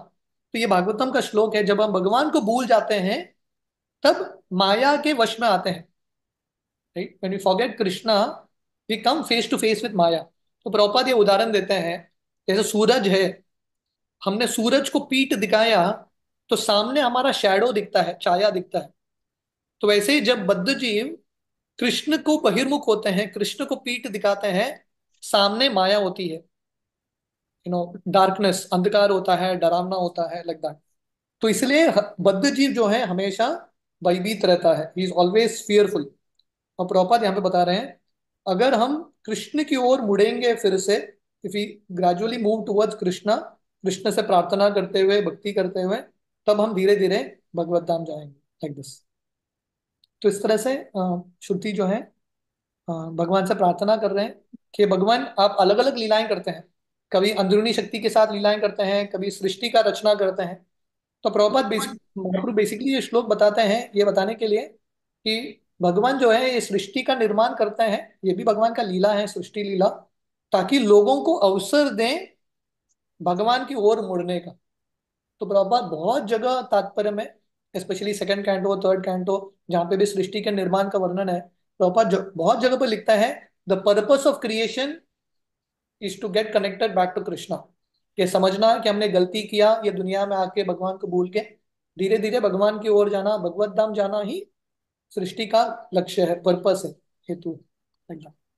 तो ये भागवतम का श्लोक है, जब हम भगवान को भूल जाते हैं तब माया के वश में आते हैं। Right, when we forget Krishna we come face to face with Maya. तो प्रभुपाद ये उदाहरण देते हैं, जैसे सूरज है, हमने सूरज को पीठ दिखाया तो सामने हमारा शैडो दिखता है, छाया दिखता है। तो वैसे ही जब बद्ध जीव कृष्ण को बहिर्मुख होते हैं, कृष्ण को पीठ दिखाते हैं, सामने माया होती है, डार्कनेस, अंधकार होता है, डरावना होता है, लाइक दैट। तो इसलिए बद्ध जीव जो है हमेशा भयभीत रहता है, ही इज ऑलवेज फियरफुल। और प्रभुपाद यहाँ पे बता रहे हैं, अगर हम कृष्ण की ओर मुड़ेंगे फिर से, if we gradually move towards Krishna, Krishna से प्रार्थना करते हुए, भक्ति करते हुए, तब हम धीरे धीरे भगवत धाम जाएंगे, लाइक दिस। तो इस तरह से शुद्धि जो है, भगवान से प्रार्थना कर रहे हैं कि भगवान आप अलग अलग लीलाएं करते हैं, कभी अंदरूनी शक्ति के साथ लीलाएं करते हैं, कभी सृष्टि का रचना करते हैं। तो प्रभुपाद महाप्रभु बेसिकली ये श्लोक बताते हैं ये बताने के लिए कि भगवान जो है ये सृष्टि का निर्माण करते हैं, ये भी भगवान का लीला है, सृष्टि लीला, ताकि लोगों को अवसर दें भगवान की ओर मुड़ने का। तो प्रभुपाद बहुत जगह तात्पर्य में, specially second canto, third canto, जहाँ पे भी सृष्टि के निर्माण का वर्णन है, प्रभुपाद बहुत जगह पर लिखता है, the purpose of creation is to get connected back to Krishna. ये समझना कि हमने गलती किया, ये दुनिया में आके भगवान को भूल के धीरे धीरे भगवान की ओर जाना, भगवत धाम जाना ही सृष्टि का लक्ष्य है, पर्पस है, हेतु है।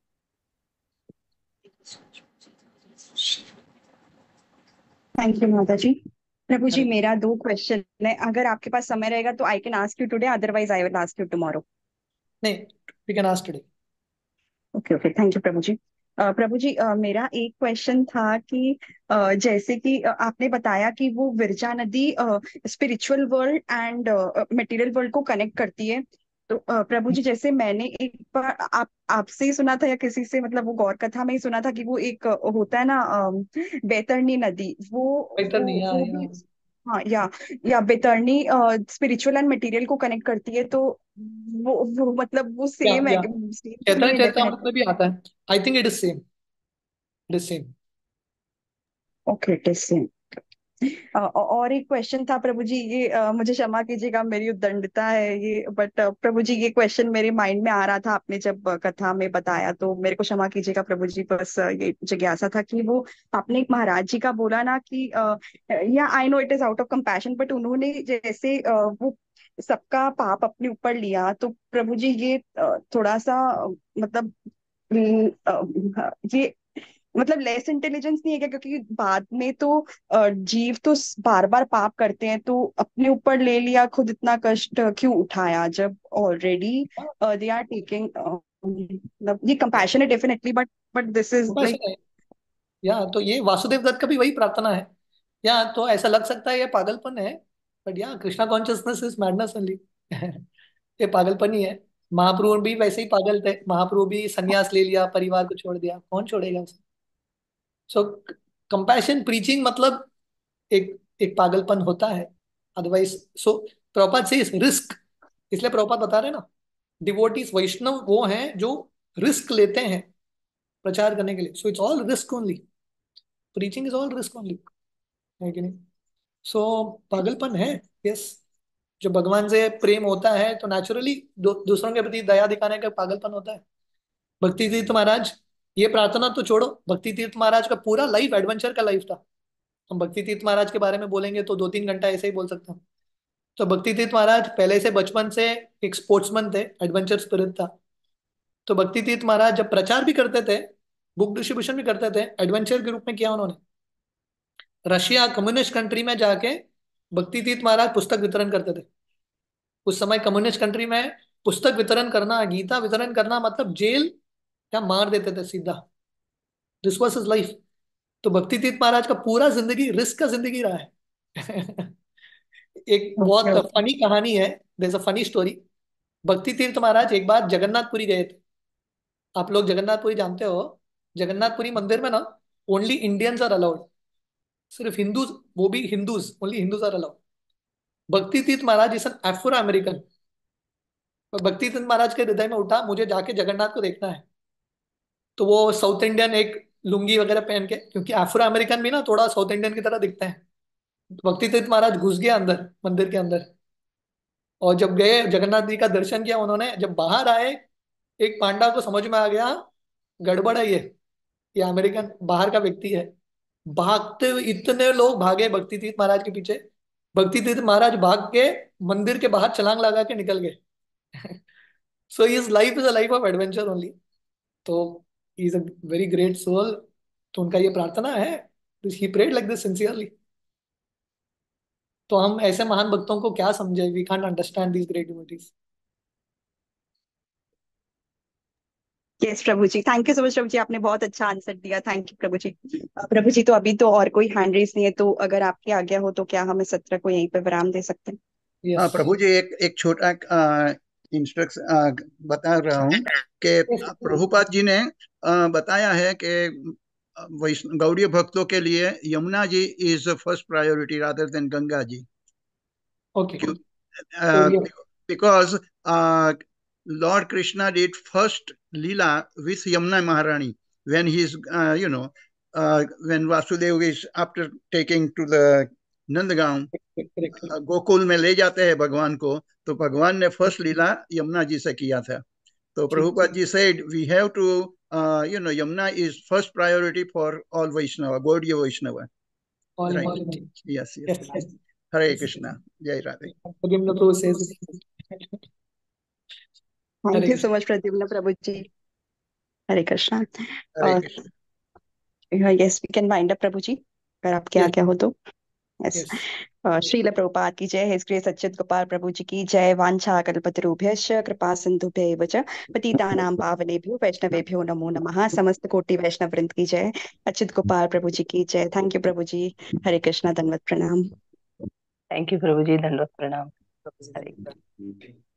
थैंक यू माता जी। प्रभु जी, हरे मेरा दो क्वेश्चन है, अगर आपके पास समय रहेगा तो I can ask you today, otherwise I will ask you tomorrow. नहीं, we can ask today. Okay okay, thank you Prabhu ji. Prabhu ji, मेरा एक क्वेश्चन था कि जैसे कि आपने बताया कि वो विरजा नदी spiritual world and material world को कनेक्ट करती है। तो प्रभु जी, जैसे मैंने एक बार आपसे ही सुना था या किसी से, मतलब वो गौर कथा में ही सुना था कि वो एक होता है ना, बैतरणी नदी, बेहतर नहीं है वो भी, हाँ, या बैतरणी स्पिरिचुअल एंड मटेरियल को कनेक्ट करती है। तो वो मतलब वो सेम है, या सेम तो नहीं चैतन्य है चरितमृत डेफिनेटली। में भी आता है। I think it is same, it is same. Okay, it is same. और एक क्वेश्चन था प्रभु जी, ये मुझे क्षमा कीजिएगा, मेरी उद्दंडता है ये, बट प्रभु जी ये क्वेश्चन मेरे माइंड में आ रहा था, आपने जब कथा में बताया, तो मेरे को क्षमा कीजिएगा प्रभु जी। बस ये जिज्ञासा था कि वो आपने एक महाराज जी का बोला ना कि या I know it is out of compassion, but उन्होंने जैसे वो सबका पाप अपने ऊपर लिया, तो प्रभु जी ये थोड़ा सा मतलब ये मतलब लेस इंटेलिजेंस नहीं है क्या? क्योंकि बाद में तो जीव तो बार बार पाप करते हैं, तो अपने ऊपर ले लिया, खुद इतना कष्ट क्यों उठाया जब ऑलरेडी दे आर टेकिंग, मतलब ये कंपैशन है डेफिनेटली, बट दिस इज तो ऐसा लाइक। है, या तो ये वासुदेव दत्त का भी वही प्रार्थना है। या तो ऐसा लग सकता है ये पागलपन है, बट या Krishna consciousness is madness only. ये पागलपन ही है। महाप्रभु भी वैसे ही पागल थे, महाप्रभु भी संन्यास ले लिया, परिवार को छोड़ दिया, कौन छोड़ेगा उसे। सो कंपैशन प्रीचिंग मतलब एक एक पागलपन होता है, अदरवाइज। सो प्रभुपाद से रिस्क, इसलिए प्रभुपाद बता रहे हैं ना, डिवोटीज वैष्णव वो हैं जो रिस्क लेते हैं प्रचार करने के लिए। So it's all risk only, preaching is all risk only, है कि नहीं। सो पागलपन है, यस। जो भगवान से प्रेम होता है तो नेचुरली दूसरों के प्रति दया दिखाने का पागलपन होता है। भक्ति तीर्थ महाराज, ये प्रार्थना तो छोड़ो, भक्ति तीर्थ महाराज का पूरा लाइफ एडवेंचर का लाइफ था। हम भक्ति तीर्थ महाराज के बारे में बोलेंगे तो 2-3 घंटा ऐसे ही बोल सकते हैं। तो भक्ति तीर्थ महाराज पहले से बचपन से एक स्पोर्ट्समैन थे, एडवेंचर स्पिरिट था। तो भक्ति तीर्थ महाराज जब प्रचार भी करते थे, बुक डिस्ट्रीब्यूशन भी करते थे, एडवेंचर के रूप में किया उन्होंने। रशिया कम्युनिस्ट कंट्री में जाके भक्ति तीर्थ महाराज पुस्तक वितरण करते थे। उस समय कम्युनिस्ट कंट्री में पुस्तक वितरण करना, गीता वितरण करना मतलब जेल या मार देते थे सीधा। This was his life. तो भक्ति तीर्थ महाराज का पूरा जिंदगी रिस्क का जिंदगी रहा है। एक बहुत ओके ओके। फनी कहानी है, there is a funny story. Bhakti Tirtha महाराज एक बार जगन्नाथपुरी गए थे। आप लोग जगन्नाथपुरी जानते हो, जगन्नाथपुरी मंदिर में ना ओनली इंडियंस आर अलाउड, सिर्फ हिंदूज, वो भी Hindus, only Hindus are allowed. Bhakti Tirtha Maharaj is an Afro American. Bhakti Tirtha महाराज के हृदय में उठा मुझे जाके जगन्नाथ को देखना है। तो वो साउथ इंडियन एक लुंगी वगैरह पहन के, क्योंकि अफ्रो अमेरिकन भी ना थोड़ा साउथ इंडियन की तरह दिखते हैं, भक्ति तीर्थ महाराज घुस गए अंदर मंदिर के अंदर, और जब गए जगन्नाथ जी का दर्शन किया उन्होंने, जब बाहर आए एक पांडा को समझ में आ गया गड़बड़ है ये अमेरिकन बाहर का व्यक्ति है। भागते हुए इतने लोग भागे भक्ति तीर्थ महाराज के पीछे, भक्ति तीर्थ महाराज भाग के मंदिर के बाहर छलांग लगा के निकल गए। So his life is a life of adventure only. तो he is a very great soul. तो उनका ये प्रार्थना है, he prayed like this sincerely. तो हम ऐसे महान भक्तों को क्या समझे, we can't understand these great devotees. Yes Prabhu ji, thank you so much Prabhu ji, आपने बहुत अच्छा आंसर दिया, थैंक यू प्रभु जी। प्रभु जी, तो अभी तो और कोई हैंड रेस नहीं है, तो अगर आपकी आज्ञा हो तो क्या हम इस सत्र को यहीं पे विराम दे सकते हैं? यस हाँ प्रभु जी, एक एक छोटा इंस्ट्रक्शन बता रहा हूँ कि प्रभुपाद जी ने बताया है कि वैष्णव गौड़ीय भक्तों के लिए Yamuna ji is first priority rather than Ganga ji. Okay. तो ये because Lord Krishna did first Leela with Yamuna Maharani when he's, when Vasudev is after taking to the Nandagaon, Gokul में ले जाते हैं भगवान को, तो भगवान ने फर्स्ट लीला यमुना जी से किया था। तो Prabhupada ji said we have to, Yamuna is first priority for all Vaishnava, Gaudiya Vaishnava. all Right? important. Yes, yes. Yes. Hare Krishna. Jai Radhe. Pradyumna Prabhu says thank Hare you so Krishna. Much Pradyumna Prabhu ji. Hare Krishna. Hare Krishna. Yes, we can wind up Prabhu ji, अगर आपकी Yes. आज्ञा हो तो। Yes. Yes. Srila Prabhupada की जय, his grace Sachchid Gopal Prabhu ji की जय। वांछा कल्पतरुभ्यश्च कृपा सिंधुभ्यैव च पतितानां पावनेभ्यो वैष्णवेभ्यो नमो नमः। समस्त कोटि वैष्णव वृंद की जय, अच्युत गोपाल प्रभु जी की जय। Thank you Prabhu ji. हरे कृष्णा, धन्यवाद, प्रणाम। थैंक यू प्रभु जी, दंडवत प्रणाम। हरे Hare